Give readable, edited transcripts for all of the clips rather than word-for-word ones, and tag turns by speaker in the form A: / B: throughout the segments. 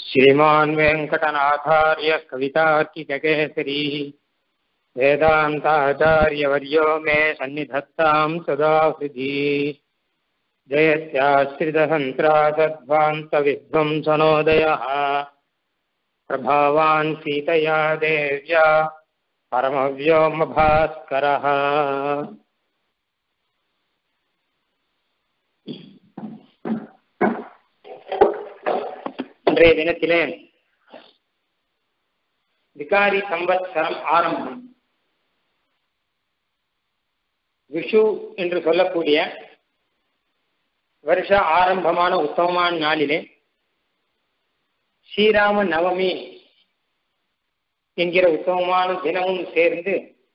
A: श्रीमान् वेङ्कटनाथार्य कवितार्किककेसरी वेदान्ताचार्यवर्यो मे सन्निधत्तां सदा हृदि जयत्याश्रितसन्त्रासध्वान्तविध्वंसनोदयः प्रभावान् सीतया देव्या परमव्योमभास्करः। இன்றைய தினத்திலே விகாரி சம்வத்சரம் ஆரம்பம். விஷு என்று சொல்லக்கூடிய வருஷ ஆரம்பமான உத்தமமான நாளிலே ஸ்ரீராம நவமி என்கிற உத்தமமான தினமும் சேர்ந்து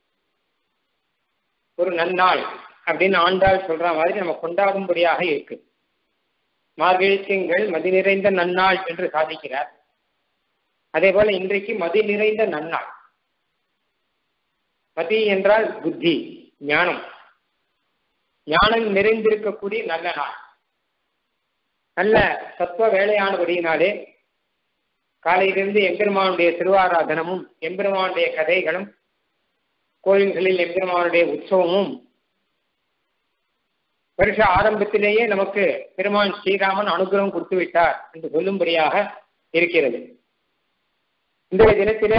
A: ஒரு நன்னாள் அப்படின்னு ஆண்டாள் சொல்ற மாதிரி நம்ம கொண்டாடும்படியாக இருக்கு. மார்கழி திங்கள் மதி நிறைந்த நன்னாள் என்று சாதிக்கிறார். அதே போல இன்றைக்கு மதி நிறைந்த நன்னாள். மதி என்றால் புத்தி, ஞானம். ஞானம் நிறைந்திருக்கக்கூடிய நல்ல நாள். நல்ல தத்துவ வேலையானபடியினாலே காலையிலிருந்து எம்பெருமானுடைய திருவாராதனமும் எம்பெருமானுடைய கதைகளும் கோயில்களில் எம்பெருமானுடைய உற்சவமும் வருஷ ஆரம்பத்திலேயே நமக்கு பெருமான் ஸ்ரீராமன் அனுகிரகம் கொடுத்து விட்டார் என்று சொல்லும்படியாக இருக்கிறது. இன்றைய தினத்திலே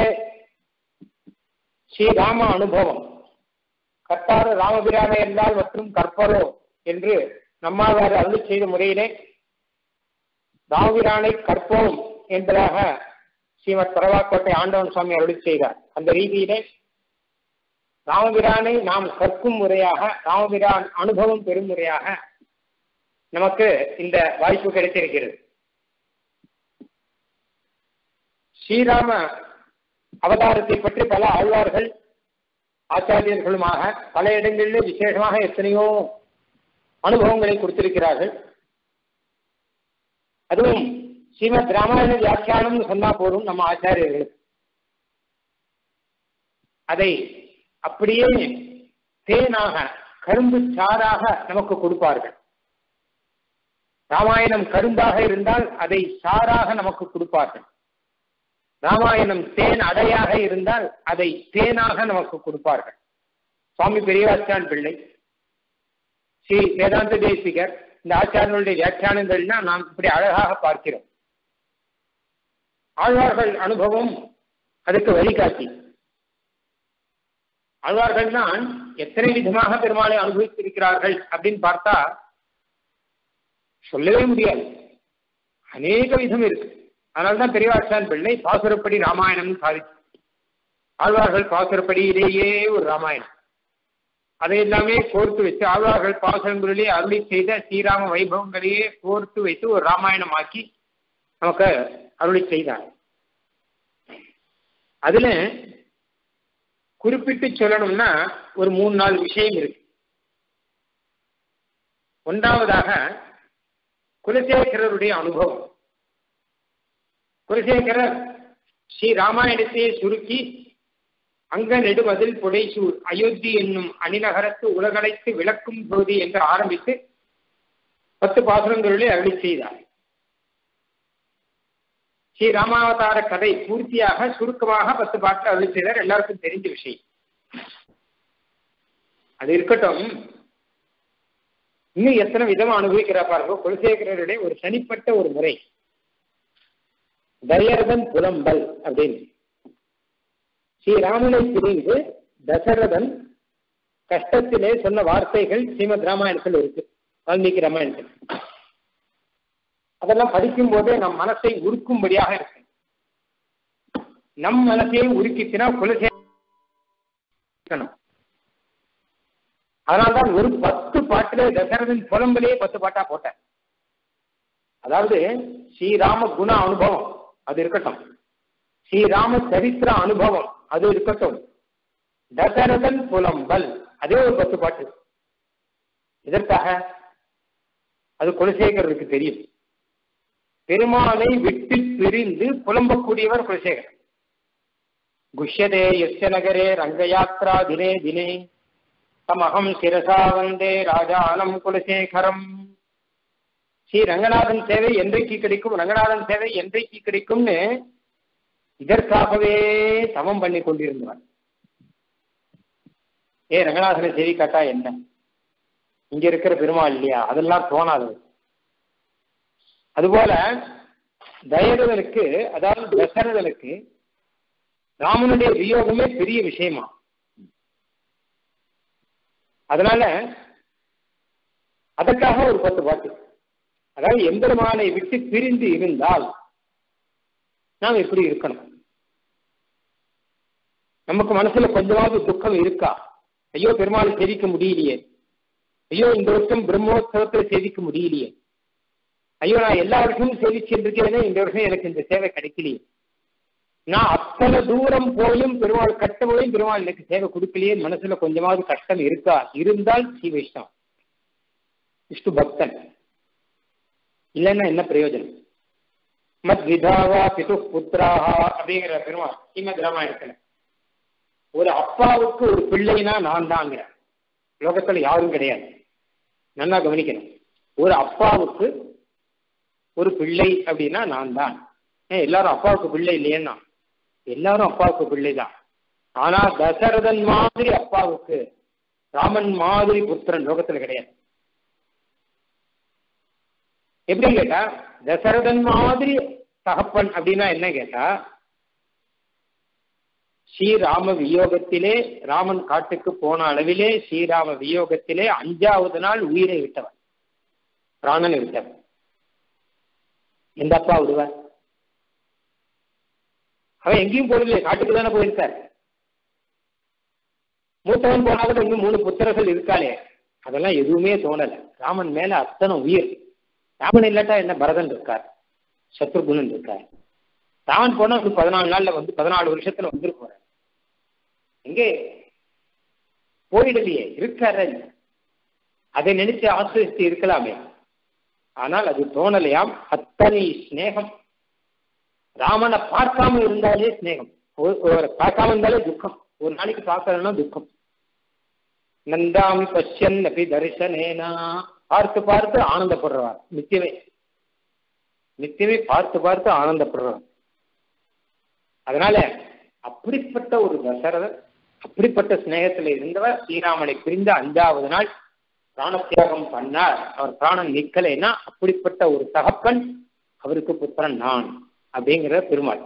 A: ஸ்ரீராம அனுபவம், கர்த்தார ராமபிரான என்றால் மற்றும் கற்பரோ என்று நம்மாழ்வார் அருள் செய்த முறையிலே ராமபிரானை கற்போம் என்பதாக ஸ்ரீமத் பரவாக்கோட்டை ஆண்டவன் சுவாமி அருள் செய்தார். அந்த ரீதியிலே ராமபிரானை நாம் கற்கும் முறையாக, ராமபிரான் அனுபவம் பெறும் முறையாக நமக்கு இந்த வாய்ப்பு கிடைத்திருக்கிறது. ஸ்ரீராம அவதாரத்தை பற்றி பல ஆழ்வார்கள் ஆச்சாரியர்களுமாக பல இடங்களில் விசேஷமாக எத்தனையோ அனுபவங்களை கொடுத்திருக்கிறார்கள். அதுவும் ஸ்ரீமத் ராமாயண வியாக்கியானம்னு சொன்னா போதும் நம்ம ஆச்சாரியர்களுக்கு அதை அப்படியே தேனாக கரும்பு சாறாக நமக்கு கொடுப்பார்கள். ராமாயணம் கரும்பாக இருந்தால் அதை சாறாக நமக்கு கொடுப்பார்கள். ராமாயணம் தேன் அடையாக இருந்தால் அதை தேனாக நமக்கு கொடுப்பார்கள். சுவாமி பெரியவாச்சான் பிள்ளை, ஸ்ரீ வேதாந்த தேசிகர், இந்த ஆச்சாரியனுடைய வியாக்கியானங்கள்னா நாம் இப்படி அழகாக பார்க்கிறோம். ஆழ்வார்கள் அனுபவம் அதுக்கு வழிகாட்டி. ஆழ்வார்கள் தான் எத்தனை விதமாக பெருமாளை அனுபவித்திருக்கிறார்கள் அப்படின்னு பார்த்தா சொல்லவே முடியாது. அநேக விதம் இருக்கு. அதனால்தான் பெரியவாச்சான் பிள்ளை பாசுரப்படி ராமாயணம் சாதிச்சு. ஆழ்வார்கள் பாசுரப்படியிலேயே ஒரு ராமாயணம், அதை எல்லாமே கோர்த்து வச்சு ஆழ்வார்கள் பாசுரங்களிலே அருளி செய்த ஸ்ரீராம வைபவங்களையே கோர்த்து வைத்து ஒரு ராமாயணமாக்கி நமக்கு அருளி செய்தார். அதுல குறிப்பிட்டு சொல்லணும்னா ஒரு 3-4 விஷயம் இருக்கு. ஒன்றாவதாக குலசேகரருடைய அனுபவம். குலசேகரர் ஸ்ரீ ராமாயணத்தையே சுருக்கி அங்க நெடுமதில் புடைசூர் அயோத்தி என்னும் அணிநகரத்து உலகடைத்து விளக்கும் ஜோதி என்று ஆரம்பித்து 10 பாசுரங்களிலே அருளி செய்தார். ஸ்ரீ ராமாவதார கதை பூர்த்தியாக சுருக்கமாக 10 பாட்டு அருளி செய்தார். எல்லாருக்கும் தெரிஞ்ச விஷயம். அது இருக்கட்டும், இன்னும் எத்தனை விதமா அனுபவிக்கிறா பாருங்க. குலசேகரருடைய ஒரு தனிப்பட்ட ஒரு முறை, தயரதன் புலம்பல் அப்படின்னு. ஸ்ரீராமனை பிரிந்து தசரதன் கஷ்டத்திலே சொன்ன வார்த்தைகள் ஸ்ரீமத் ராமாயணத்தில் இருக்கு, வால்மீகி ராமாயணத்தில். அதெல்லாம் படிக்கும் போதே நம் மனசை உருக்கும்படியாக இருக்கு. நம் மனசையும் உருக்கிச்சுனா குலசேகரன். அதனால்தான் ஒரு 10 பாட்டுல தசரதன் புலம்பலே 10 பாட்டா போட்டேன். அதாவது ஸ்ரீராம குண அனுபவம் அது இருக்கட்டும், ஸ்ரீராம சரித்திர அனுபவம் அது இருக்கட்டும், தசரதன் புலம்பல் அதே ஒரு 10 பாட்டு. இதற்காக அது குலசேகரருக்கு தெரியும். பெருமாளை விட்டு பிரிந்து புலம்பக்கூடியவர் குலசேகர். குஷ்யதே யஸ்ய நகரே ரங்கயாத்ரா தினே தினே தமகம் சிரசா வந்தே ராஜானம் குலசேகரம். ஸ்ரீ ரங்கநாதன் சேவை என்றைக்கு கிடைக்கும், ரங்கநாதன் சேவை என்றைக்கு கிடைக்கும்னு இதற்காகவே தவம் பண்ணி கொண்டிருந்தவர். ரங்கநாதனை சேவிக்காட்டா என்ன, இங்க இருக்கிற பெருமாள் இல்லையா, அதெல்லாம் தோணாது. அதுபோல தயரதனுக்கு, அதாவது தசரதனுக்கு ராமனுடைய வியோகமே பெரிய விஷயமா. அதனால அதற்காக ஒரு 10 பாட்டு, அதாவது எம்பெருமானை விட்டு பிரிந்து இருந்தால் நாம் எப்படி இருக்கணும், நமக்கு மனசுல கொஞ்சமாவது துக்கம் இருக்கா, ஐயோ பெருமாளை சேவிக்க முடியலையே, ஐயோ இந்த வருஷம் பிரம்மோத்சவத்தில் சேவிக்க முடியலையே, ஐயோ நான் எல்லா வருஷமும் சேவிச்சிருக்கேனே, இந்த வருஷம் எனக்கு இந்த சேவை கிடைக்கலையே, நான் அத்தனை தூரம் போயும் பெருமாள் கட்ட போயும் பெருமாள் எனக்கு சேவை கொடுக்கலையே, மனசுல கொஞ்சமாவது கஷ்டம் இருக்கா, இருந்தால் ஸ்ரீ வைஷ்ணவம் விஷ்ணு பக்தன். இல்லைன்னா என்ன பிரயோஜனம்? மத் விதாவா பிது புத்திராஹா அப்படிங்கிற பெருமாள் ஸ்ரீமத் ராமாயணத்துல ஒரு அப்பாவுக்கு ஒரு பிள்ளைனா நான் தாங்கிற, லோகத்துல யாரும் கிடையாது. நல்லா கவனிக்கணும், ஒரு அப்பாவுக்கு ஒரு பிள்ளை அப்படின்னா நான் தான். எல்லாரும் அப்பாவுக்கு பிள்ளை இல்லையேன்னா, எல்லாரும் அப்பாவுக்கு பிள்ளைதான். ஆனா தசரதன் மாதிரி அப்பாவுக்கு, ராமன் மாதிரி புத்திரன் லோகத்துல கிடையாது. எப்படி கேட்டா, தசரதன் மாதிரி தகப்பன் அப்படின்னா என்ன கேட்டா, ஸ்ரீராம வியோகத்திலே, ராமன் காட்டுக்கு போன அளவிலே ஸ்ரீராம வியோகத்திலே 5வது நாள் உயிரை விட்டவன், பிராணனை விட்டவன். எந்த அப்பா விடுவார்? அவன் எங்கேயும் போடலையே, காட்டுக்கு தானே போயிருக்கார். மூத்தவன் போனாலும் இன்னும் 3 புத்திரர்கள் இருக்காளே, அதெல்லாம் எதுவுமே தோணல. ராமன் மேல அத்தனை உயிர். ராமன் இல்லாட்டா என்ன, பரதன் இருக்கார், சத்ருகுணன் இருக்கார். ராமன் போனா 14 நாள்ல 14 வருஷத்துல வந்துட்டு போறார். எங்கே போயிடலையே, இருக்கார. அதை நினைச்சு ஆசிரித்து இருக்கலாமே, ஆனால் அது தோணலையாம். அத்தனை ஸ்நேகம். ராமனை பார்க்காம இருந்தாலே ஸ்நேகம், பார்க்காம இருந்தாலே துக்கம். ஒரு நாளைக்கு பார்க்கலன்னா துக்கம். நந்தாமி பஷ்யன் அப்படி தரிசனேனா, பார்த்து பார்த்து ஆனந்தப்படுறவார். நித்தியமே பார்த்து பார்த்து ஆனந்தப்படுறவார். அதனால அப்படிப்பட்ட ஒரு தசரதர், அப்படிப்பட்ட ஸ்நேகத்தில் இருந்தவர் ஸ்ரீராமனை பிரிந்த 5வது நாள் பிராணத்தியாகம் பண்ணார். அவர் பிராணம் நிற்கலைன்னா அப்படிப்பட்ட ஒரு தகப்பன், அவருக்கு புத்திரன் நான் அப்படிங்கிற பெருமாள்.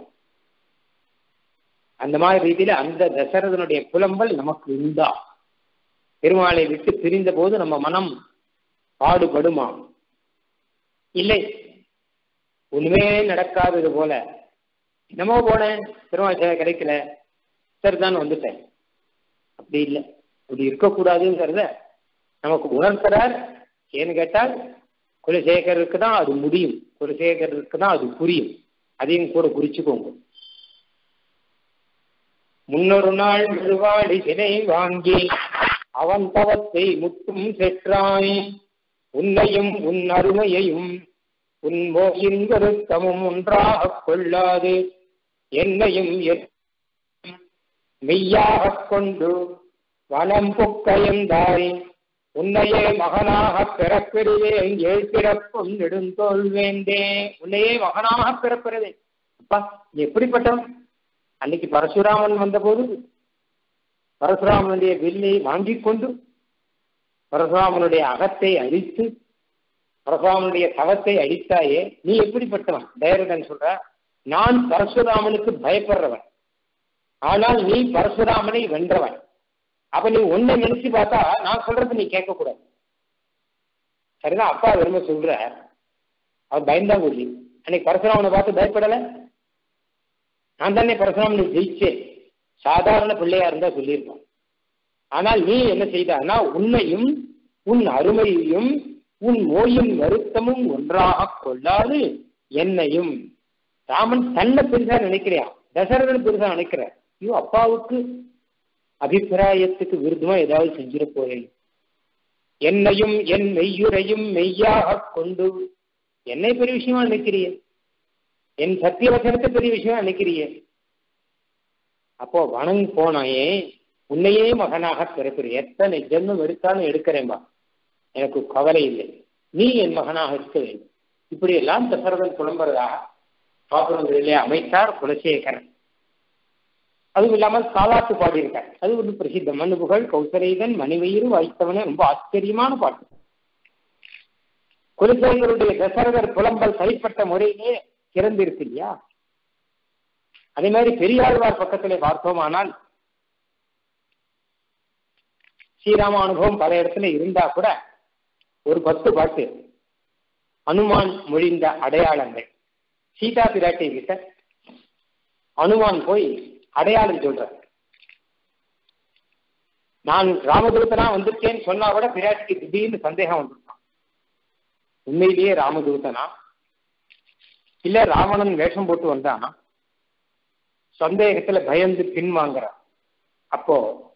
A: அந்த மாதிரி ரீதியில அந்த தசரதனுடைய புலம்பல் நமக்கு உண்டா? பெருமாளை விட்டு பிரிந்த போது நம்ம மனம் பாடுபடுமா? இல்லை, ஒண்ணுமே நடக்காதது போல என்னமோ போனேன், பெருமாள் சேவை கிடைக்கல, சரிதான் வந்துட்டேன். அப்படி இல்லை, அப்படி இருக்கக்கூடாதுங்கிறத நமக்கு உணர்த்துறார். ஏன்னு கேட்டால், குலசேகருக்கு தான் அது முடியும், குலசேகருக்கு தான் அது புரியும். அதையும் கூட குறிச்சுக்கோங்க. முன்னொரு நாள் விழுவாடி சினை வாங்கி அவன் தவத்தை முற்றும் செற்றாய், உன்னையும் உன் அருமையையும் உன் மோயின் வருத்தமும் ஒன்றாக கொள்ளாது, என்னையும் மெய்யாக கொண்டு வனம் புக்கையந்தாய், உன்னையே மகனாக பிறப்பிடுவேன் ஏழ்பிறப்பும் நெடுந்தோல் வேண்டே. உன்னையே மகனாக பிறப்பிடுவேன். அப்பா நீ எப்படிப்பட்டவன்? அன்னைக்கு பரசுராமன் வந்தபோது பரசுராமனுடைய வில்லை வாங்கி கொண்டு பரசுராமனுடைய அகத்தை அழித்து பரசுராமனுடைய தவத்தை அழித்தாயே, நீ எப்படிப்பட்டவன்? தயரதன் சொல்ற, நான் பரசுராமனுக்கு பயப்படுறவன், ஆனால் நீ பரசுராமனை வென்றவன். அப்ப நீ ஒன்னை நினைச்சு பார்த்தா நான் சொல்றது நீ கேட்கக்கூடாது. சரிதான், அப்பா விரும்ப சொல்ற. அவர் பயந்தான் கூடி. அன்னைக்கு பரசுராமனை பார்த்து பயப்படல. நான் தானே பரசுராமனை ஜெயிச்சேன். சாதாரண பிள்ளையா இருந்தா சொல்லியிருப்பான். ஆனால் நீ என்ன செய்தான்னா, உன்னையும் உன் அருமையையும் உன் ஓயின் வருத்தமும் ஒன்றாக கொள்ளாது என்னையும். ராமன் தன்னை பெருசா நினைக்கிறியா, தசரதன் பெருசா நினைக்கிற. ஐயோ அப்பாவுக்கு அபிப்பிராயத்துக்கு விருத்தமா ஏதாவது செஞ்சிட போறேன். என்னையும் என் மெய்யுரையும் மெய்யாக கொண்டு, என்னை பெரிய விஷயமா நினைக்கிறிய, என் சத்தியவசனத்தை பெரிய விஷயமா நினைக்கிறிய. அப்போ வணங்கி போனாயே, உன்னையே மகனாக பிறப்பிற. எத்தனை ஜென்மம் எடுத்தாலும் எடுக்கிறேன்பா, எனக்கு கவலை இல்லை. நீ என் மகனாக இருக்க வேண்டும். இப்படியெல்லாம் தசரதன் புலம்புறதாக பாசுரங்களிலே அமைத்தார் குலசேகரன். அதுவும் இல்லாமல் காலாட்டு பாடியிருக்கார். அது ஒரு பிரசித்த மண்ணு புகழ் கௌசரைதன் மணிவயிறு வாய்த்தவன ரொம்ப ஆச்சரியமான பாட்டு. குலசேகருடைய தசரதர் புலம்பல் தனிப்பட்ட முறையிலே சிறந்திருக்கு இல்லையா? அதே மாதிரி பெரியாழ்வார் பக்கத்திலே பார்த்தோமானால் ஸ்ரீராம அனுபவம் பல இடத்துல இருந்தா கூட ஒரு 10 பாட்டு அனுமான் மொழிந்த அடையாளங்கள். சீதா பிராட்டி கிட்ட அனுமான் போய் அடையாளம் சொல்ற, நான் ராமதூதனா வந்திருக்கேன்னு சொன்னா கூட பிராட்டிக்கு திடீர்னு சந்தேகம் வந்துருக்கான். உண்மையிலேயே ராமதூதனா இல்ல ராவணன் வேஷம் போட்டு வந்தானா? சந்தேகத்துல பயந்து பின்வாங்குறான். அப்போ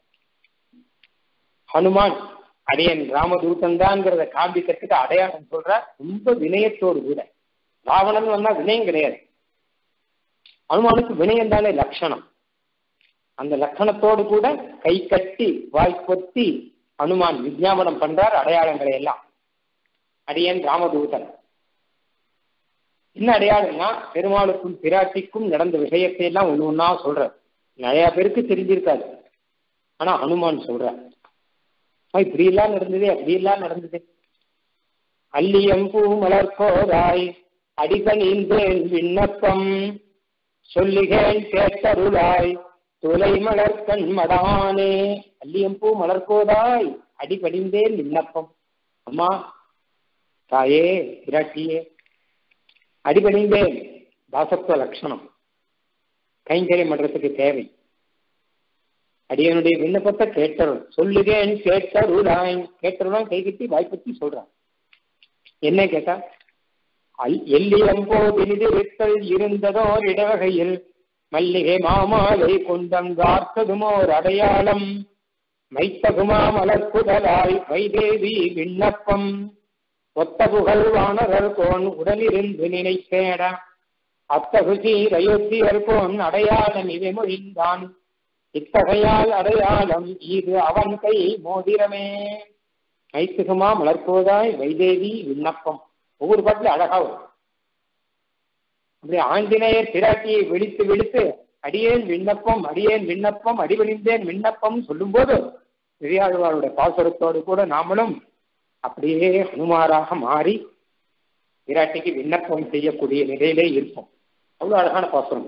A: ஹனுமான் அடையன் ராமதூதன் தான்ங்கிறத காண்பிக்கிறதுக்கு அடையாளம் சொல்ற, ரொம்ப வினயத்தோடு கூட. ராவணன் வந்தா வினயம் கிடையாது, ஹனுமானுக்கு வினயம் தானே லட்சணம். அந்த லட்சணத்தோடு கூட கை கட்டி வாய் கொத்தி ஹனுமான் விஞ்ஞாபனம் பண்றார் அடையாளங்களை எல்லாம். அடியன் ராமதூதன் என்ன அடையாளம்னா பெருமாளுக்கும் பிராட்டிக்கும் நடந்த விஷயத்தை எல்லாம் ஒண்ணு ஒன்னா சொல்ற. நிறைய பேருக்கு தெரிஞ்சிருக்காது, ஆனா ஹனுமான் சொல்ற இப்படி எல்லாம் நடந்தது அப்படி எல்லாம் நடந்தது. அல்லியம் பூ மலர்கோதாய் அடிபணிந்தேன் விண்ணப்பம் சொல்லுகேன் கேட்டருளாய் துளை மலர்கண் மடானே. அல்லியம்பூ மலர்கோதாய் அடிபணிந்தேன் விண்ணப்பம். அம்மா தாயே பிராட்டியே அடிபணிந்தேன், தாசத்துவ லட்சணம், கைங்கரியம் பண்றதுக்கு தேவை. அடியனுடைய விண்ணப்பத்தை கேட்டருள் சொல்லுகேன் கேட்டருளாய். கேட்டருளாய் கை கட்டி வாய்ப்பத்தி சொல்றான். என்ன கேட்டா எல்லியம்போ வினிதிருத்தல் இருந்ததோர் இடவகையில் மல்லிகை மாமாலை கொண்டங்கார்த்ததுமோர் அடையாளம் மைத்தகுமா மலர்குதலாய் வைதேவி விண்ணப்பம் ஒத்த புகழ் வானரர் கோன் உடலிருந்து நினைத்தேட அத்தகு சீரயோத்தியர் கோன் அடையாளம் இவை மொழிந்தான் இத்தகையால் அடையாளம் இது அவன் கை மோதிரமே. மைத்துகுமா மலர்கோதாய் வைதேவி விண்ணப்பம். ஒவ்வொரு பாட்டில் அழகா வரும். அப்படி ஆஞ்சநேயர் பிராட்டியை விழித்து விழித்து அடியேன் விண்ணப்பம் அடியேன் விண்ணப்பம் அடிபணிந்தேன் விண்ணப்பம் சொல்லும் போது பெரியாழ்வாருடைய பாசுரத்தோடு கூட நாமளும் அப்படியே ஹனுமாராக மாறி பிராட்டிக்கு விண்ணப்பம் செய்யக்கூடிய நிலையிலே இருப்போம். அவ்வளவு அழகான பாசுரம்.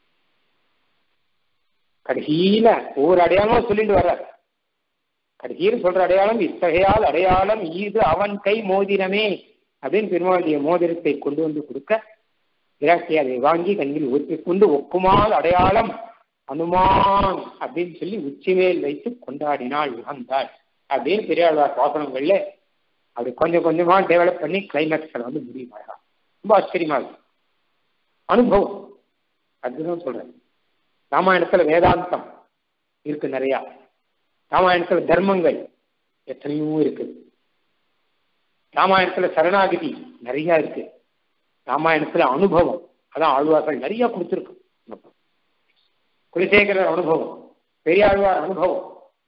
A: கடைசியில ஒவ்வொரு அடையாளமும் சொல்லிட்டு வர்றார். கடைசியில் சொல்ற அடையாளம் இத்தகையால் அடையாளம் இது அவன் கை மோதிரமே அப்படின்னு பெருமாளுடைய மோதிரத்தை கொண்டு வந்து கொடுக்க பிராட்டி அதை வாங்கி கண்ணில் ஊற்றிக் கொண்டு ஒக்குமால் அடையாளம் அனுமான் அப்படின்னு சொல்லி உச்சி மேல் வைத்து கொண்டாடினாள் உகந்தாள் அப்படின்னு பெரியாழ்வார் பாசனங்கள்ல அப்படி கொஞ்சம் கொஞ்சமா டெவலப் பண்ணி கிளைமேக்ஸ்ல வந்து முடியுமா. ரொம்ப ஆச்சரியமா இருக்கு அனுபவம். அதுதான் சொல்றேன். ராமாயணத்துல வேதாந்தம் இருக்கு நிறையா, ராமாயணத்துல தர்மங்கள் எத்தனையோ இருக்கு, ராமாயணத்துல சரணாகதி நிறைய இருக்கு, ராமாயணத்துல அனுபவம் அதான் ஆழ்வார்கள் நிறைய கொடுத்துருக்கு. குலசேகரர் அனுபவம், பெரியாழ்வார் அனுபவம்.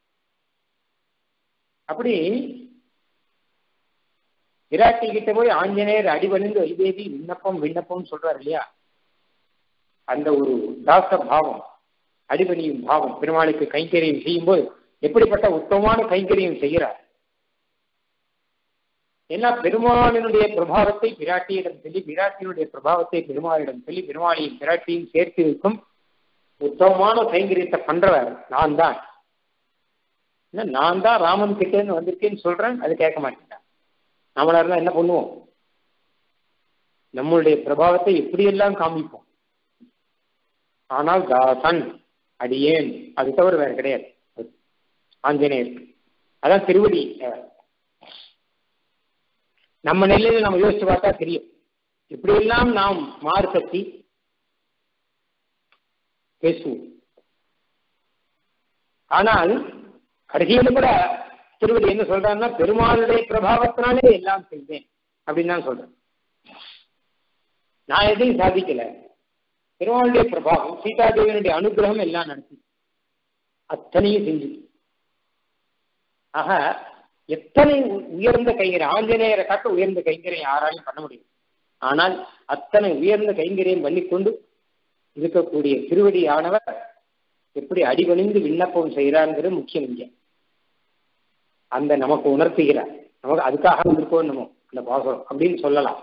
A: அப்படி விராட்டி கிட்ட போய் ஆஞ்சநேயர் அடிபணிந்து வைதேவி விண்ணப்பம் விண்ணப்பம் சொல்றாரு இல்லையா? அந்த ஒரு தாச பாவம், அடிபணியும் பாவம், பெருமாளுக்கு கைங்கரியம் செய்யும் போது எப்படிப்பட்ட உத்தமமான கைங்கரியம் செய்கிறார். ஏன்னா பெருமாளினுடைய பிரபாவத்தை பிராட்டியிடம் சொல்லி, பிராட்டியினுடைய பிரபாவத்தை பெருமாளிடம் சொல்லி, பெருமாளையும் பிராட்டியும் சேர்த்து வைக்கும் உத்தமமான கைங்கரியத்தை பண்றவர் நான் தான். நான் தான் ராமன் கிட்டேன்னு வந்திருக்கேன்னு சொல்றேன், அது கேட்க மாட்டேன். நம்மளா இருந்தா என்ன பண்ணுவோம்? நம்மளுடைய பிரபாவத்தை எப்படியெல்லாம் காமிப்போம். ஆனால் தாசன் அடியேன் அது தவிர வேற கிடையாது ஆஞ்சநேயர். அதான் திருவடி. நம்ம நிலையில நம்ம யோசிச்சு பார்த்தா தெரியும் இப்படியெல்லாம் நாம் மாறு கட்டி பேசுவோம். ஆனால் கடைசியில கூட திருவடி என்ன சொல்றாருன்னா பெருமாளுடைய பிரபாவத்தினாலே எல்லாம் செய்தேன் அப்படின்னு தான் சொல்றேன். நான் எதையும் சாதிக்கல, பெருமாளுடைய பிரபாவம் சீதாதேவியனுடைய அனுகிரகம் எல்லாம் நடத்தி அத்தனையும் செஞ்சு. ஆக எத்தனை உயர்ந்த கைங்கரை, ஆஞ்சநேயரை காட்ட உயர்ந்த கைங்கரை யாராலையும் பண்ண முடியும். ஆனால் அத்தனை உயர்ந்த கைங்கரியம் பண்ணிக்கொண்டு இருக்கக்கூடிய திருவடியானவர் எப்படி அடிபணிந்து விண்ணப்பம் செய்கிறாங்கிறது முக்கியம். இங்கே அந்த நமக்கு உணர்த்துகிறார். நமக்கு அதுக்காக வந்திருக்கோம் நம்ம அந்த பாசுரம் அப்படின்னு சொல்லலாம்.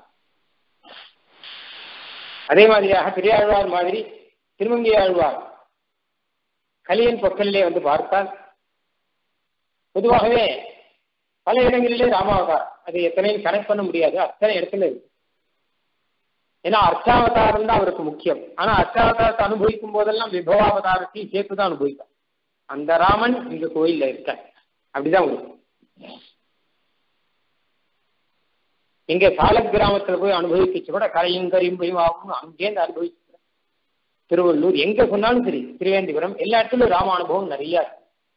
A: அதே மாதிரியாக பெரியாழ்வார் மாதிரி திருமங்கை ஆழ்வார் கலியன் பொக்கலிலே வந்து பார்த்தால் பொதுவாகவே பல இடங்களிலே ராமாவதாரம், அது எத்தனையும் கனெக்ட் பண்ண முடியாது, அத்தனை இடத்துல இருக்கு. ஏன்னா அர்ச்சாவதாரம் தான் அவருக்கு முக்கியம். ஆனா அர்ச்சாவதாரத்தை அனுபவிக்கும் போதெல்லாம் விபவாவதாரத்தையும் சேர்த்து தான் அனுபவிப்பார். அந்த ராமன் இங்க கோயில்ல இருக்க அப்படிதான் வரும். இங்க சால கிராமத்துல போய் அனுபவிச்சு கூட கரையும் கரியும் ஆகும் அங்கேருந்து அனுபவிச்சு. திருவள்ளூர் எங்க சொன்னாலும் சரி, திருவேந்திபுரம் எல்லா இடத்துலயும் ராம அனுபவம் நிறைய இருக்கு.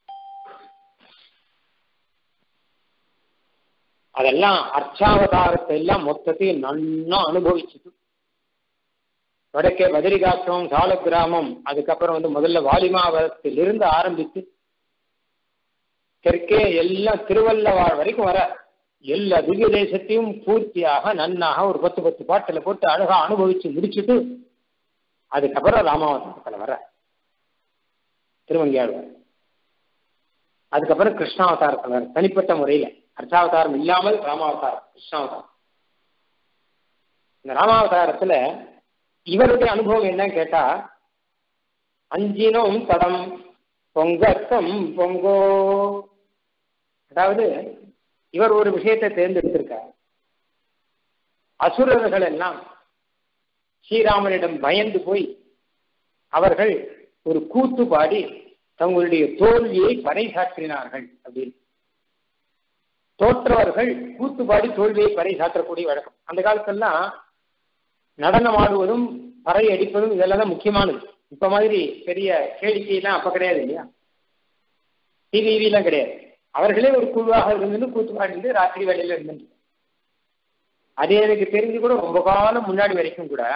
A: அதெல்லாம் அர்ச்சாவதாரத்தை எல்லாம் மொத்தத்தையும் நன்னா அனுபவிச்சுட்டு வடக்கே பதரிகாசிரமம், சால கிராமம், அதுக்கப்புறம் வந்து முதல்ல வாலிமாவரத்திலிருந்து ஆரம்பித்து தெற்கே எல்லாம் திருவள்ளவார் வரைக்கும் வர எல்லா திவ்ய தேசத்தையும் பூர்த்தியாக நன்னாக ஒரு 10 பாட்டுல போட்டு அழகா அனுபவிச்சு முடிச்சுட்டு அதுக்கப்புறம் ராமாவதாரத்துல வர திருவங்கியாழ்வார். அதுக்கப்புறம் கிருஷ்ணாவதாரத்துல வர தனிப்பட்ட முறையில அர்ச்சாவதாரம் இல்லாமல் ராமாவதாரம், கிருஷ்ணாவதாரம். இந்த ராமாவதாரத்துல இவருடைய அனுபவம் என்னன்னு கேட்டா, அஞ்சினோம் தடம் பொங்கத்தம் பொங்கோ. அதாவது இவர் ஒரு விஷயத்தை தேர்ந்தெடுத்திருக்கார். அசுரர்கள் எல்லாம் ஸ்ரீராமனிடம் பயந்து போய் அவர்கள் ஒரு கூத்து பாடி தங்களுடைய தோல்வியை பறைசாற்றினார்கள். அப்படின்னு தோற்றவர்கள் கூத்து பாடி தோல்வியை பறைசாற்றக்கூடிய வழக்கம். அந்த காலத்தெல்லாம் நடனம் ஆடுவதும் பறை அடிப்பதும் இதெல்லாம் தான் முக்கியமானது. இப்ப மாதிரி பெரிய கேளிக்கையெல்லாம் அப்ப கிடையாது இல்லையா, டிவிலாம் கிடையாது. அவர்களே ஒரு குழுவாக இருந்து கூத்து பாடிட்டு ராத்திரி வேலையில இருந்து. அது எனக்கு தெரிஞ்சு கூட ரொம்ப காலம் முன்னாடி வரைக்கும் கூட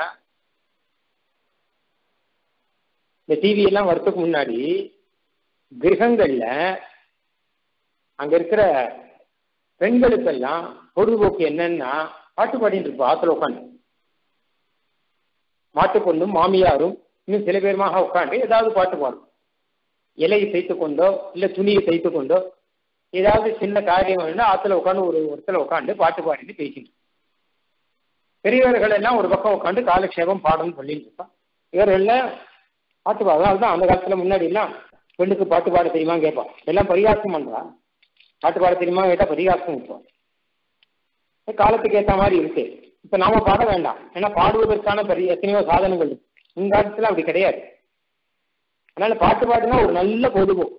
A: இந்த டிவி எல்லாம் வரத்துக்கு முன்னாடி கிரகங்கள்ல அங்க இருக்கிற பெண்களுக்கெல்லாம் பொழுதுபோக்கு என்னன்னா பாட்டு பாடிட்டு இருப்போம். ஆத்துல உட்காந்து மாட்டு பொண்ணும் மாமியாரும் இன்னும் சில பேருமாக உட்காந்து ஏதாவது பாட்டு பாடும். இலையை தைத்து கொண்டோ இல்ல துணியை தைத்து கொண்டோ ஏதாவது சின்ன காரியம் வேணும்னா ஆத்துல உட்காந்து ஒரு இடத்துல உட்காந்து பாட்டு பாடிட்டு பேசிட்டு, பெரியவர்கள் எல்லாம் ஒரு பக்கம் உட்காந்து காலக்ஷேபம் பாடணும்னு சொல்லிட்டு இருப்பான். இவர்கள பாட்டு பாடுறோம். அதுதான் அந்த காலத்துல முன்னாடி எல்லாம் பெண்ணுக்கு பாட்டு பாட தெரியுமா கேட்பான். எல்லாம் பரிகாசம் பண்றான். பாட்டு பாட தெரியுமா கேட்டா பரிகாசம் வைப்போம். காலத்துக்கு ஏற்ற மாதிரி இருக்கு. இப்ப நாம பாட வேண்டாம், ஏன்னா பாடுவதற்கான எத்தனையோ சாதனங்கள் இருக்கு. இந்த காலத்துல அப்படி கிடையாது. அதனால பாட்டு பாடுனா ஒரு நல்ல பொழுதுபோக்கு.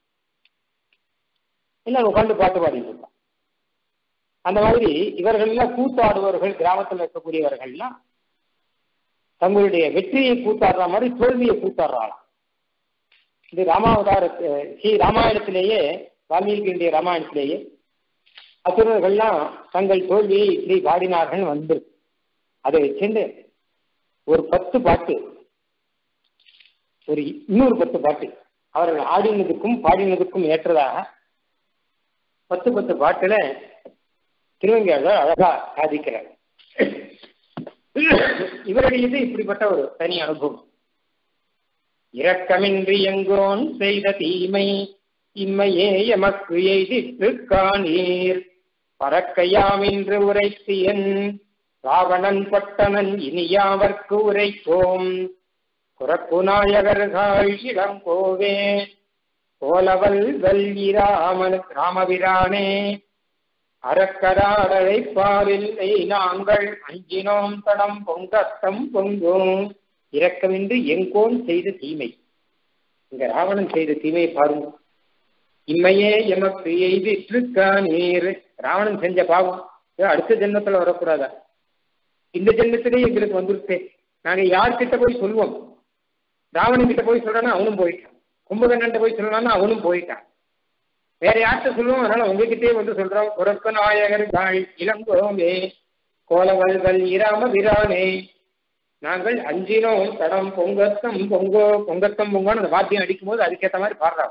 A: இல்லை உட்காந்து பாட்டு பாடிட்டு இருப்பான். அந்த மாதிரி இவர்கள்லாம் கூத்தாடுபவர்கள், கிராமத்தில் இருக்கக்கூடியவர்கள்லாம் தங்களுடைய வெற்றியை கூத்தாடுற மாதிரி தோல்வியை கூத்தாடுறாளாம். இது ஸ்ரீ ராமாயணத்திலேயே, வால்மீகியுடைய ராமாயணத்திலேயே அசுரர்கள்லாம் தங்கள் தோல்வியை இப்படி பாடினார்கள் வந்து அதை வச்சுட்டு ஒரு 10 பாட்டு, ஒரு இன்னொரு 10 பாட்டு அவர்கள் ஆடினதுக்கும் பாடினதுக்கும் ஏற்றதாக 10 பாட்டுல திருவங்கியாழ்வார் அழகா சாதிக்கிறார். இவருடையது இப்படிப்பட்ட ஒரு தனி அனுபவம். இரக்கமின்றி எங்கோன் செய்த தீமை இம்மையே எமக்கு எய்திற்று காணீர் பறக்கையாமின்று உரைத்தியன் ராவணன் பட்டணன் இனியாவர்க்கு உரைத்தோம் குறப்பு நாயகர்கள் இளங்கோவே கோலவல் ராமபிரானே அறக்கராடழைப்பாரில்லை நாங்கள் அஞ்சினோம் தடம் பொங்கத்தம் பொங்கும். இரக்கமின்றி எங்கோன் செய்த தீமை, இங்க ராவணன் செய்த தீமையை பாருங்க. இம்மையே எமக்கு எய்திற்று ராவணன் செஞ்ச பாவம் அடுத்த ஜென்மத்துல வரக்கூடாதா? இந்த ஜென்மத்திலே எங்களுக்கு வந்துருச்சு. நாங்க யார்கிட்ட போய் சொல்லுவோம்? ராவணன் கிட்ட போய் சொல்றோன்னா அவனும் போயிட்டான், கும்பகர்ணன் போய் சொல்லலாம்னா அவனும் போயிட்டான். வேற யார்கிட்ட சொல்லுவோம்? அதனால உங்ககிட்டே வந்து சொல்றோம். உறக்க நாயகர்கள் இளங்கோவே கோலவல்கள் இராம விரானே நாங்கள் அஞ்சினோம் தடம் பொங்கத்தம் பொங்கோ. பொங்கத்தம் பொங்கோன்னு அந்த வாத்தியம் அடிக்கும் போது அதுக்கேற்ற மாதிரி பாடுறாங்க.